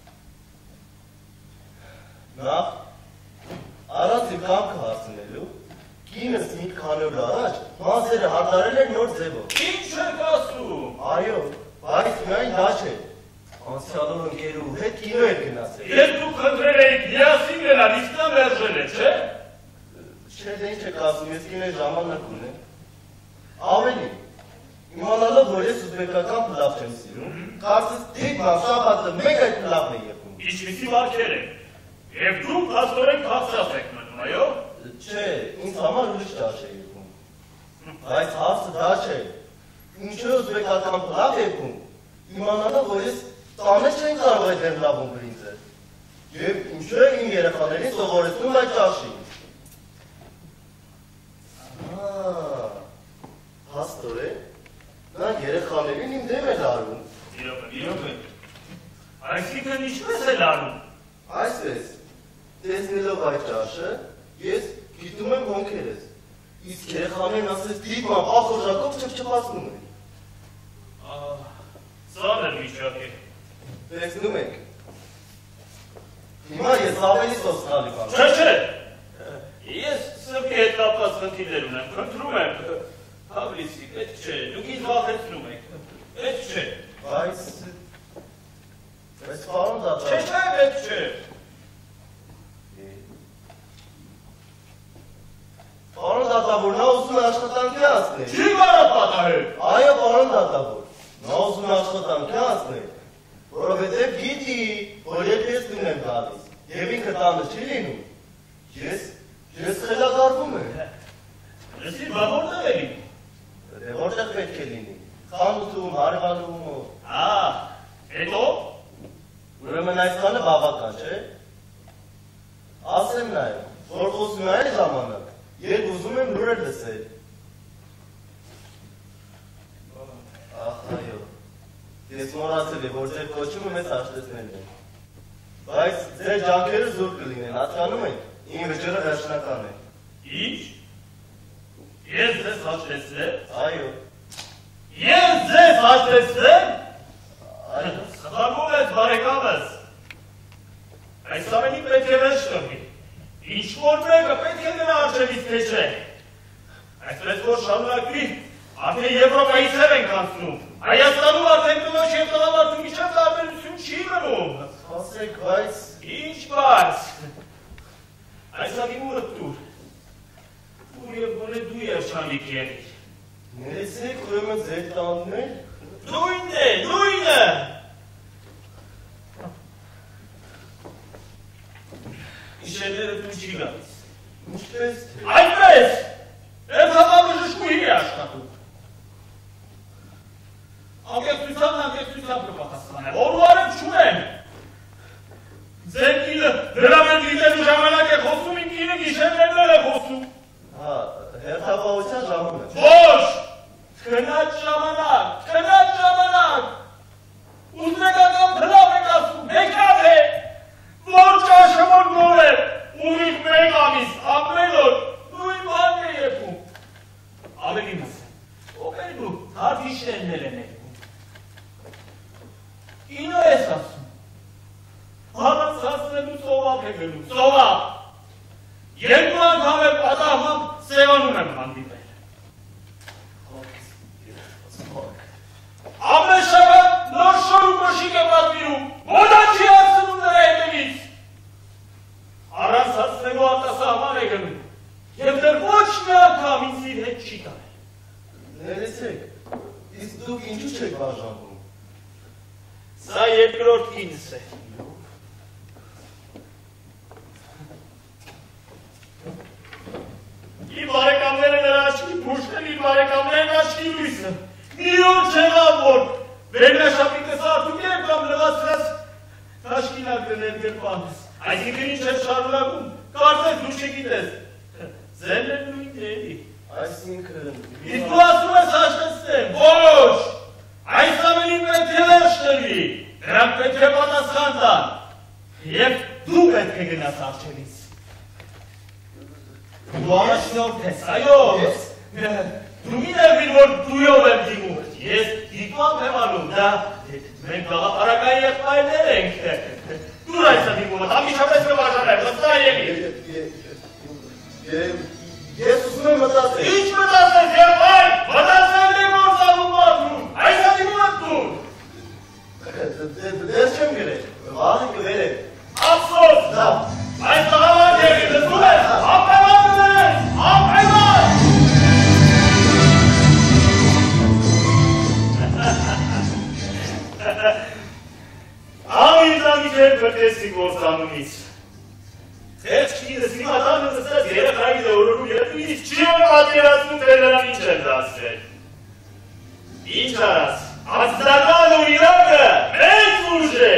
Նախ առանց իմ կամքը հասնելու, կինս մի քանի օր առաջ մասերը հարդարել էր նոր ձևով։ Ինչ եք ասում։ Այո, բայց միայն դա չէ։ Անցյալ օր ընկերու հետ կինո էր գնացել։ Ես դուք խնդրել էիք միասին գնալ, իսկ նա մերժել է, չէ՞։ Չէ, դե ինչ եք ասում, ես կինոյի ժամանակ ունեմ։ Ավելի, իմանալով, որ ես ուզբեկական փլավ չեմ սիրում, կարծես դիտմա շաբաթը մեկ այդ փլավն է եղում։ Ինչպիսի վարքեր եք։ Եվ դուք փաստորեն քաղցած եք մնում, այո։ Չէ, ինձ համար ուրիշ դաշ է եղում։ Բայց հարցը դա չէ։ Ինչու ուզբեկական փլավ եղում, իմանալով, որ ես տանել չեն կարող այդ լավուն բրինձը։ Եվ ինչու է իմ երեխաներին սովորեցնում այդ ճաշին։ Աշտարներին իմ դեմ է լարում։ Իրոք է։ Այսինքն ինչպես է լարում։ Այսպես, տեսնելով այդ ճաշը, ես գիտում եմ հոնքերս, իսկ երեխաներն ասես դիպմամբ ախորժակով չփչփացնում են։ Ծանր վիճակ է։ Տեսնում եք։ Հիմա ես ավելի սոսկալի բան։ Չէ։ Ես սրտի հետ կապված խնդիրներ ունեմ, խնդրում եմ։ Հավլիսի, պետք չէ, դուք ինձ վախեցնում եք։ Պետք չէ։ Բայց պարոն դատավոր։ Չէ, պետք չէ։ Պարոն դատավոր, նա ուզում է աշխատանքի անցնել։ Չի կարող պատահել։ Այո, պարոն դատավոր, նա ուզում է աշխատանքի անցնել, որովհետև գիտի, որ երբ ես տուն եմ գալիս, և ինքը տանը չի լինում, ես խելագարվում եմ։ Լսի, բա որտեղ է լինում։ Դե որտեղ պետք է լինի, խանութում, հարևանումով։ Հետո։ Ուրեմն այսքանը բավական չէ։ Ասեմ նաև, որ խոսում է այն ժամանակ, երբ ուզում եմ լուրեր լսել։ Ախ, այո, ես մոռացել եմ, որ ձեր կոչումը մեզ հաշտեցնել են։ Բայց ձեր ջանքերը զուր կլինեն, հասկանում եք, իմ վճռը վերջնական է։ Ինչ։ Ես ձեզ հաշտեցրել։ Այո։ Ես ձեզ հաշտեցրել։ Այո։ Սխալվում ես բարեկամս։ Այս ամենի պետք է վերջ տրվի։ Ինչ-որ մեկը պետք է գնա առջևից թե չէ։ Այսպես որ շարունակվի, արդեն Եվրոպայից հեռ ենք անցնում։ Հայաստանում արդեն կնոջ և տղամարդու միջև տարբերություն չի մնում։ Ասեք, բայց… Ինչ բայց։ Այս ադիմ ուրդ տուր։ Ուր և գոնե դու երջանիկ եղիր։ Ներեցեք, ուրեմն ձեր տանն է։ Նույնը։ Իշերները դու չի գալիս։ Ինչպես թե։ Այդպես, ես հապաբժշկուհի է աշխատում։ Անկեղծությամբ կպատասխանեմ, որ ու արև չունեմ։ Ձեր կինը դրամեն դիտելու ժամանակ է խոսում, իմ կինը գիշերներներ է խոսում։ Հերթապահության ժամանակ։ Ոչ, քնած ժամանակ։ Ուզբեկական փլավ եք ասում, հեքավ է, որ ճաշը որ նոր է, ուրիշ մեկ ամիս, ամեն օր, նույն բանն է եփում։ Ավելի մսը, ովեր դու հարդիշներներ են եփում։ Կինո ես ասում, առանց հասնելու սովապ է գնում, սովապ։ Երկու անգամ է պատահմամբ սեղանում եմ հանդիպել։ Ամեն շաբաթ նոր շոր ու կոշիկ է պատվիրում, ոդան չի հասնում նրա հետևից։ Առանց հասնելու արտասահման է գնում, և դեռ ոչ մի անգամ ինձ իր հետ չի տարել։ Ներեցեք, իսկ դուք ինչու չեք բաժանվում։ Սա երկրորդ կինս է։ Իմ բարեկամները նրա աչքի փուշն են, իմ բարեկամներն աչքի լույսը։ Մի օր չեղավ, որ վերնաշապիկս արդում եմ կամ լվացրած թաշկինակ դնել գրպանս։ Այսինքն ինչ էր շարունակում, կարծես դու չգիտես։ Ձերն են նույն դերի։ Այսինքն… Իսկ դու ասում ես հաշտեցնեմ, ոչ, այս ամենին պետք է վերջ տրվի, նրանք պետք է պատասխան տան, և դու պետք է գնաս առջևից։ Դու առաջնորդ ես, այո, դու մի ներվիր, որ դույով եմ դիմում, ես դիտմամբ եմ անում, դա մենք գաղապարակային եղբայրներ ենք, դուր այս դիմումը, համիշապես կբաժանեմ, վստահ եղիր։ Ես ուզում եմ մտածել։ Ինչ մտածես, եղբայր, մտածել է գործանում մարդում, այս դիմումը դուր։ Դες չեմ գրել, վաղը կվերեք։ Ափսոս, այս տղամարդ եղիր, լսում ես, ապայման կներես, ապայման։ Ամիզանիք էր բրտեսի գործանումից։ Խեղճ կինս իմ ատանը նստած երեխայի դորորում երդումից չի եմ պատկերացնում, թե նրան ինչ են դասրել։ Ինչ արած, անձնական ու իրակը մեծ ուժ է։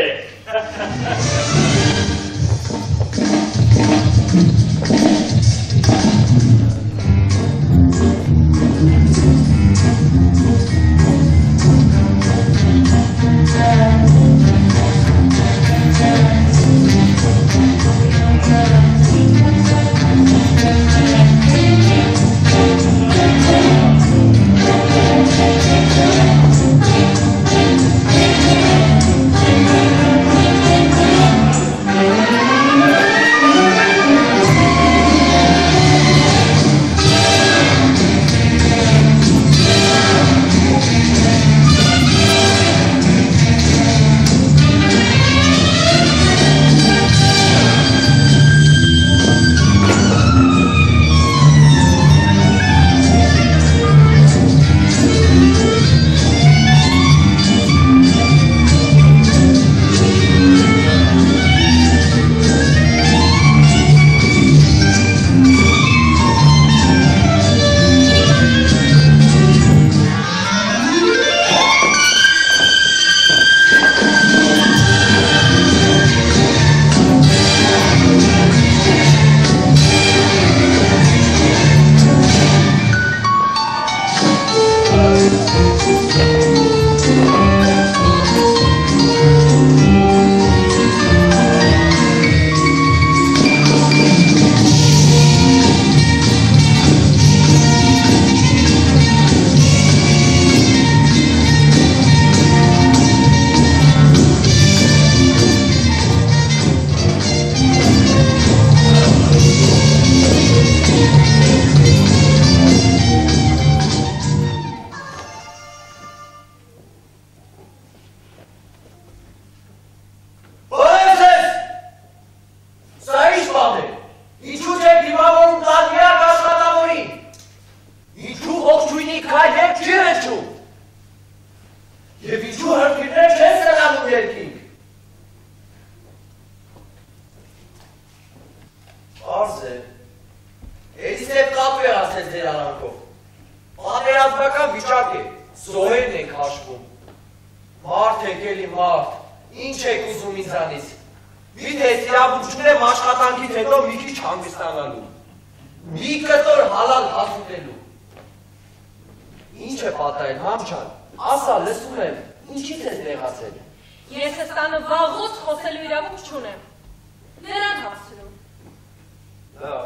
ռազմական վիճակ է, զոհերն ենք հաշվում։ Մարդ եք էլի մարդ, ինչ եք ուզում ինձանից։ Միթե իրավունք չունեմ աշխատանքից հետո մի քիչ հանգստանալու։ Մի կտոր հալալ հաց ուտելու։ Ինչ է պատահել, մամ ջան, ասա, լսում եմ, ինչից ես նեղացել։ Ես այս տանը վաղուց խոսելու իրավունք չունեմ։ Նրան հասցնում։ Լավ։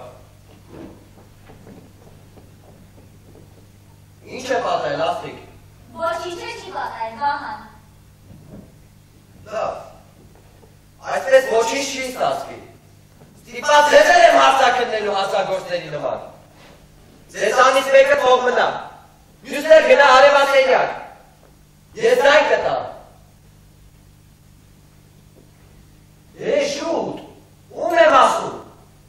Ինչ է պատահել, Աստղիկ։ Ոչինչ չի պատահել, Վահան։ Լավ։ Այսպես ոչինչ չի ստացվի։ Ստիպած ձեզել եմ հարցաքննելու հասագործների նման։ Ձեզանից մեկը թող մնա։ Մյուսներ գնա արևասերյակ։ Ես ձայն կտամ։ Շուտ, ում եմ ասում։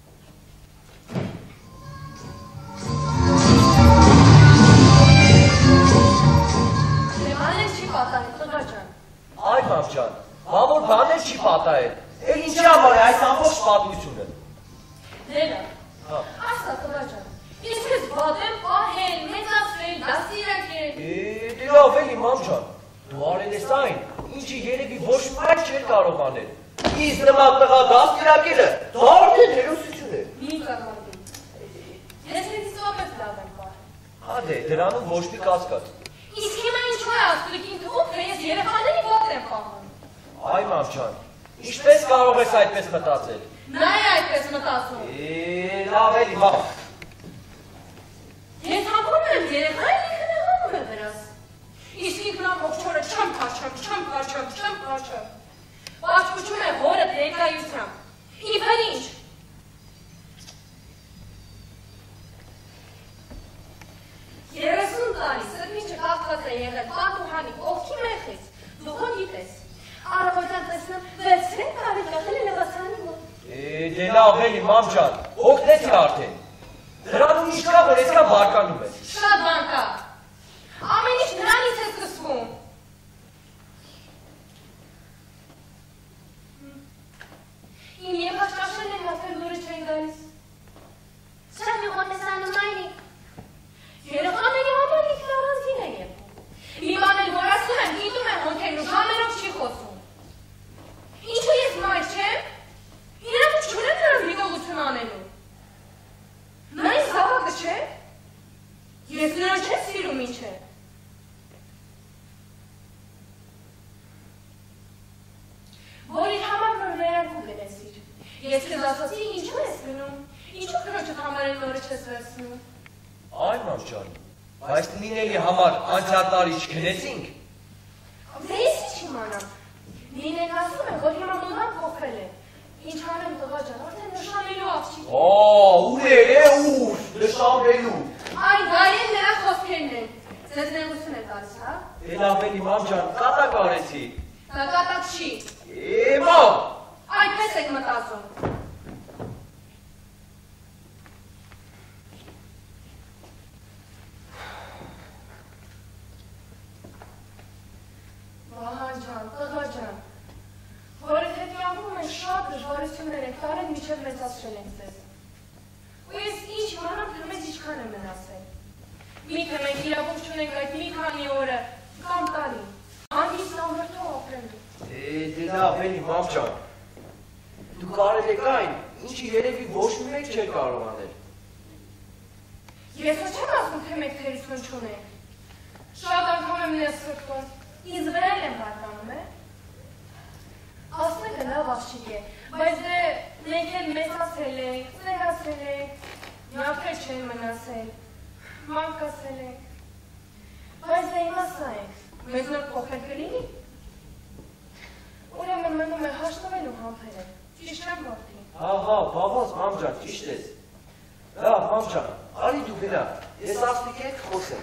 Բաներ չի պատահել, տղա ջան։ Այ մամ ջան, բավոր բաներ չի պատահել։ Էլ ինչի համար է այս ամբողջ պատմությունը։ Դելա, ասա տղա ջան, ես ես բադեմ պահել, մեծացրել, դաստիարակել։ Դե լավ էլի մամ ջան, դու արել ես այն, ինչի երևի ոչ մեկ չէր կարող անել։ Իս նման տղա դաստիարակելը դառն հերոսություն է։ Մի կարգին։ Ես իսկապես լավ եմ պահել։ Հադե, դրանում ոչ մի կասկած։ Իսկ հիմա ինչու է աստրիկին թվում, թե ես երեխաների ոտր եմ պահում։ Այ մամ ջան, ինչպես կարող ես այդպես մտածել։ Նա է այդպես մտածում։ Լավ էլի մամ։ Ես հանգում եմ երեխային ինքը նեղանում է վրաս։ Իսկ ինքն ամբողջ օրը չեմ կարչեմ։ Պաչկուչում է հորը դեկայությամբ։ Իբր ինչ։ Երեսուն տարի սրմիջը կախված է եղել պատուհանի կողքի մեխից, դուխոն գիտես։ Առավոտյան տեսնեմ 6 տարի կախել է լվացանի մոտ։ Դե լավ էլի մամ ջան, օգնեցի արդեն։ Դրանում ինչ կա, որ այսքան բարկանում ես։ Շատ բան կա։ Ամեն ինչ նրանից է սկսվում։ Իմ եվաշտաշեն են հաստեր լուրը չեն գալիս։ Շատ մի խոտեսանում այնիկ։ Երեխաների համար ինքն առանձին է եպում։ Մի բան էլ որ ասում եմ, գիտում եմ հոնքերն ու ժամերով չի խոսում։ Ինչու ես մայր չեմ։ Իրավունք չունեմ նրան դիտողություն անելու։ Նա ինձ զավակը չէ։ Ես նրան չեմ սիրում ինչ է։ Որ իր համար նոր վերարկու գնեցիր։ Ես քեզ ասացի ինչու ես գնում, ինչու քրոջդ համար էլ նորը չես վերցնում։ Այ մամ ջան, բայց լինելի համար անցյալ տարի չգնեցինք։ Դե ես ինչ իմանամ։ Լինեն ասում են, որ հիմա մոդան փոխվել է։ Ինչ անեմ տղա ջան, արդեն նշանելու աղջիկ։ Ուր է, ուր, նշանվելու։ Այ դա են նրա խոսքերն են։ Ձեզ նեղություն է տալիս, հա։ Դե լավ էլի մամ ջան, կատակ արեցի։ Դա կատակ չի։ Մամ։ Այդպես եք մտածում։ Վահան ջան, տղա ջան, որդ հետյանքում են շատ դժվարություններ եք տարել միջև մեծացրել ենք ձեզ։ Ու ես ինչ իմանամ, թե մեզ ինչքան է մնացել։ Միթե մենք իրավունք չունենք այդ մի քանի օրը կամ տարի, հանգիստ ամրթող ապրելու։ Դե լավ էլի մամ ջան, դու կարել եք այն, ինչի երևի ոչ մի մեկ չէր կարող անել։ Ես չեմ ասում, թե մեկ թերություն չունենք։ Շատ անգամ եմ ներս սրտում, ինձ վրա եմ բարկանում է։ Ասնեկը լավ աղջիկ է, բայց դե մենք էլ մեծացել ենք, ծերացել ենք, նյարդեր չեն մնացել, մանկացել ենք, բայց դե իմասա ենք, մեզ նոր փոխել կլինի։ Ուրեմն մնում է հաշտվել ու համբերել, ճիշտ եմ որդի։ Հա, բավոց մամ ջան, ճիշտ ես։ Լավ մամ ջան, արի դու գնա, ես Աստղիկի հետ խոսեմ։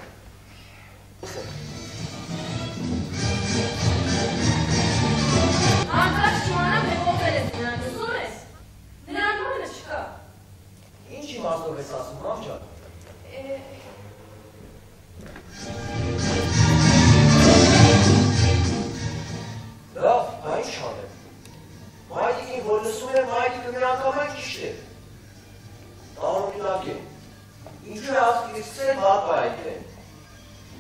Անկած չիմանամ, թե փոխել ես նրան, լսում ես։ Նրան նույնը չկա։ Ինչ իմաստով ես ասում, մամ ջան։ Լավ, դա ինչ անեմ։ Մայրիկին, որ լսում եմ, մայրիկը մի անգամ այն ճիշտ է։ Տարօրինակ է։ Ինչու է Աստղիկը սկսել վատ բայել։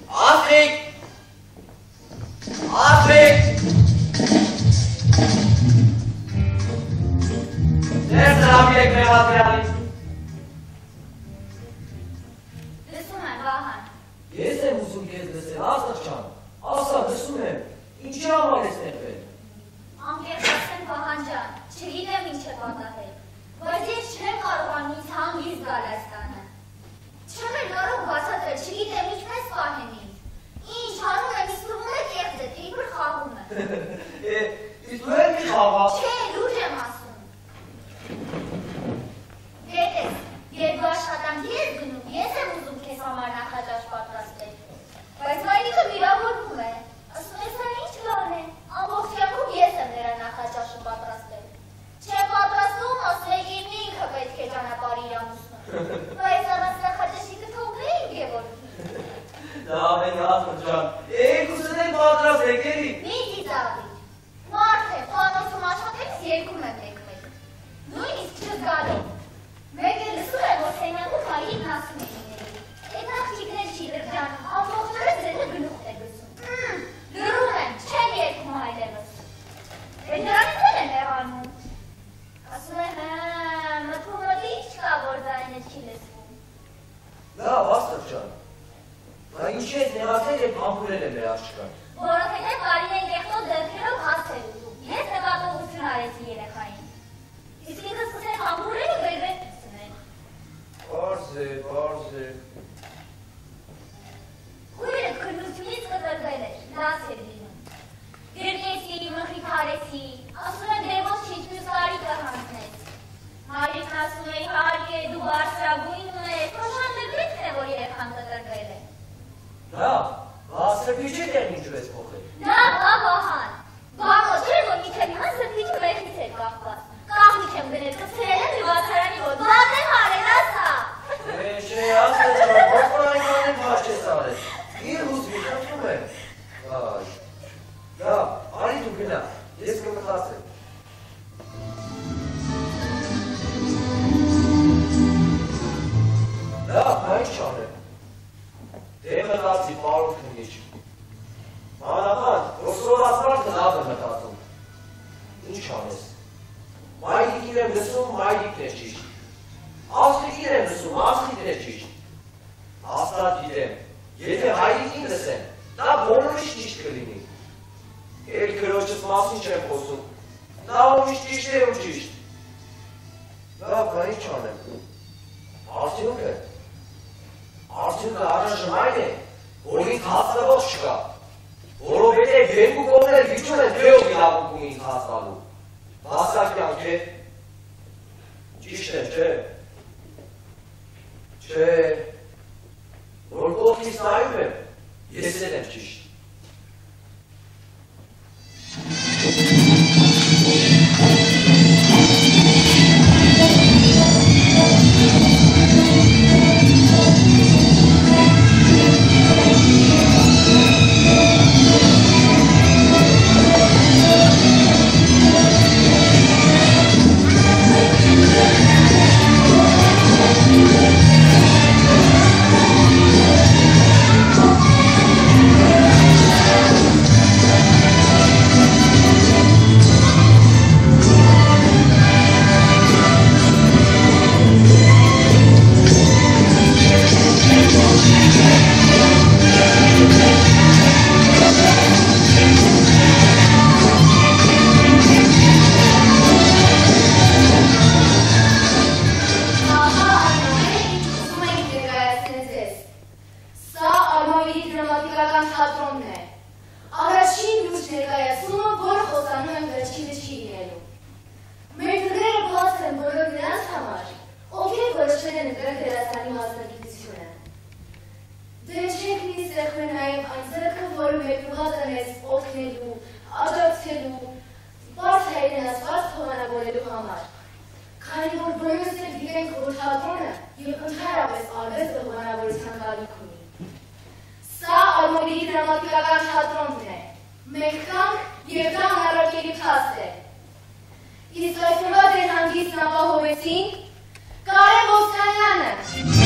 ուզում քեզ լսել, Աստղ ջան, ասա, լսում եմ, ինչի համար ես ներվել։ Անկեղծեն Վահան ջան, չգիտեմ ինչ է պատահել, բայց ես չեմ կարողանում ինձ հանգիստ գալ այս տանը։ Չեմ էլ կարող բացատրել, չգիտեմ ինչպես պահեմ ինձ։ Ինչ անում եմ, իսկ թվում է կեղծ է, թե իբր խաղում է։ Իսկ դու էլ մի խաղա։ Չէ, լուրջ եմ ասում։ Դետես, երբ դու աշխատանքի ես գնում, ես եմ ուզում քեզ համար նախաճաշ պատրաստել։ Բայց մայրիկը վիրավորվում է։ Ասում է, սա ինչ բան է։ Ամբողջ կյանքում ես եմ նրա նախաճաշը պատրաստել։ Չեմ պատրաստում, ասում եք իմ ինքը պետք է ճանապարհի իր ամուսնուն։ Բայց առանց նախաճաշի կթողնեի Գևորգին։ Լավ է, Աստղ ջան, երկուսն էլ պատրաստ եք էլի։ Մի ծիծաղվիր։ Մարդ է, պանոցում աշխատելիս երկում եմ մեկ-մեկ։ Նույնիսկ չզգալով։ Մեկ էլ լսում եմ, որ սենյակում հայրիկն ասում է իների։ Էդ աղջիկներ չի դրջանում, ամբողջ օրը ձերը գլուխ է գցում։ Լռում եմ, չեմ երգում այլևս։ Է նրանից էլ եմ եղանում։ Ասում է, մտքում մտի ինչ կա, որ ձայնը չի լսվում։ Լավ, Աստղ ջան, նա ինչի ես նեղացել և համբուրել է մեր աղջկան։ Որովհետև Կարինեն կեղտոտ դեպքերով հասցեր ուզում։ Ես նկատողություն արեցի երեխային։ Իսկ ինքը սկսել համբուրել ու բերվեց պսնել։ Պարզ է։ Քույրդ քննությունից կտրվել էր, լաց էր լինում։ Գրկեցի, մխիթ արեցի, ասում է դե ոչ ինչպես կարիքը հանձնեց։ Հայրիկն ասում է, իհարկե, դու բարձրագույն ունես, փոշան դեպքն է, որ երեխան կտրվել է։ Լավ, սրբիչի տեղն ինչու ես փոխել։ Լավ, Վահան, բառոց չէ, որ մինչև հիմա սրբիչը մեխից էր կախված։ Կաղնիք եմ գնել, կցրել եմ լիվացարանի մոտ, բաց եմ արել, ասա։ Չէ, Աստղ ջան, ո՞ր այնքան էլ բաց չես արել։ Իր հուզվի, խնդրում եմ։ Լավ, արի դու գնա, ես կմտածեմ։ Լավ, նա ինչ անեմ։ Դե մտածի, պարոն քնիչ։ Մանավանդ, ոսորված մարդը լավ է մտածում։ Ինչ անես։ Մայրիկին եմ լսում, մայրիկն է ճիշտ։ Աստղիկին եմ լսում, աստղիկն է ճիշտ։ Աստղ գիտեմ, եթե հայրիկին լսեմ, դա բոլորից ճիշտ կլինի։ Էլ քրոջս մասին չեմ խոսում, նա ումից ճիշտ է ու ճիշտ։ Լավ, նա ինչ անեմ։ Արդյունքը առայժմ այն է, որ ինձ հասնվող չկա, որովհետև երկու կողմերը վիճում են դրեով իրավունքում ինձ հասնալու։ Հասակ կյանք է։ Ճիշտ եմ, չէ։ Չէ, որ կողքից նայում եմ, ես էլ եմ ճիշտ։ Իսկ այսօր դեր հանգիստն ապահովեցին Կարեն Ոսկանյանը։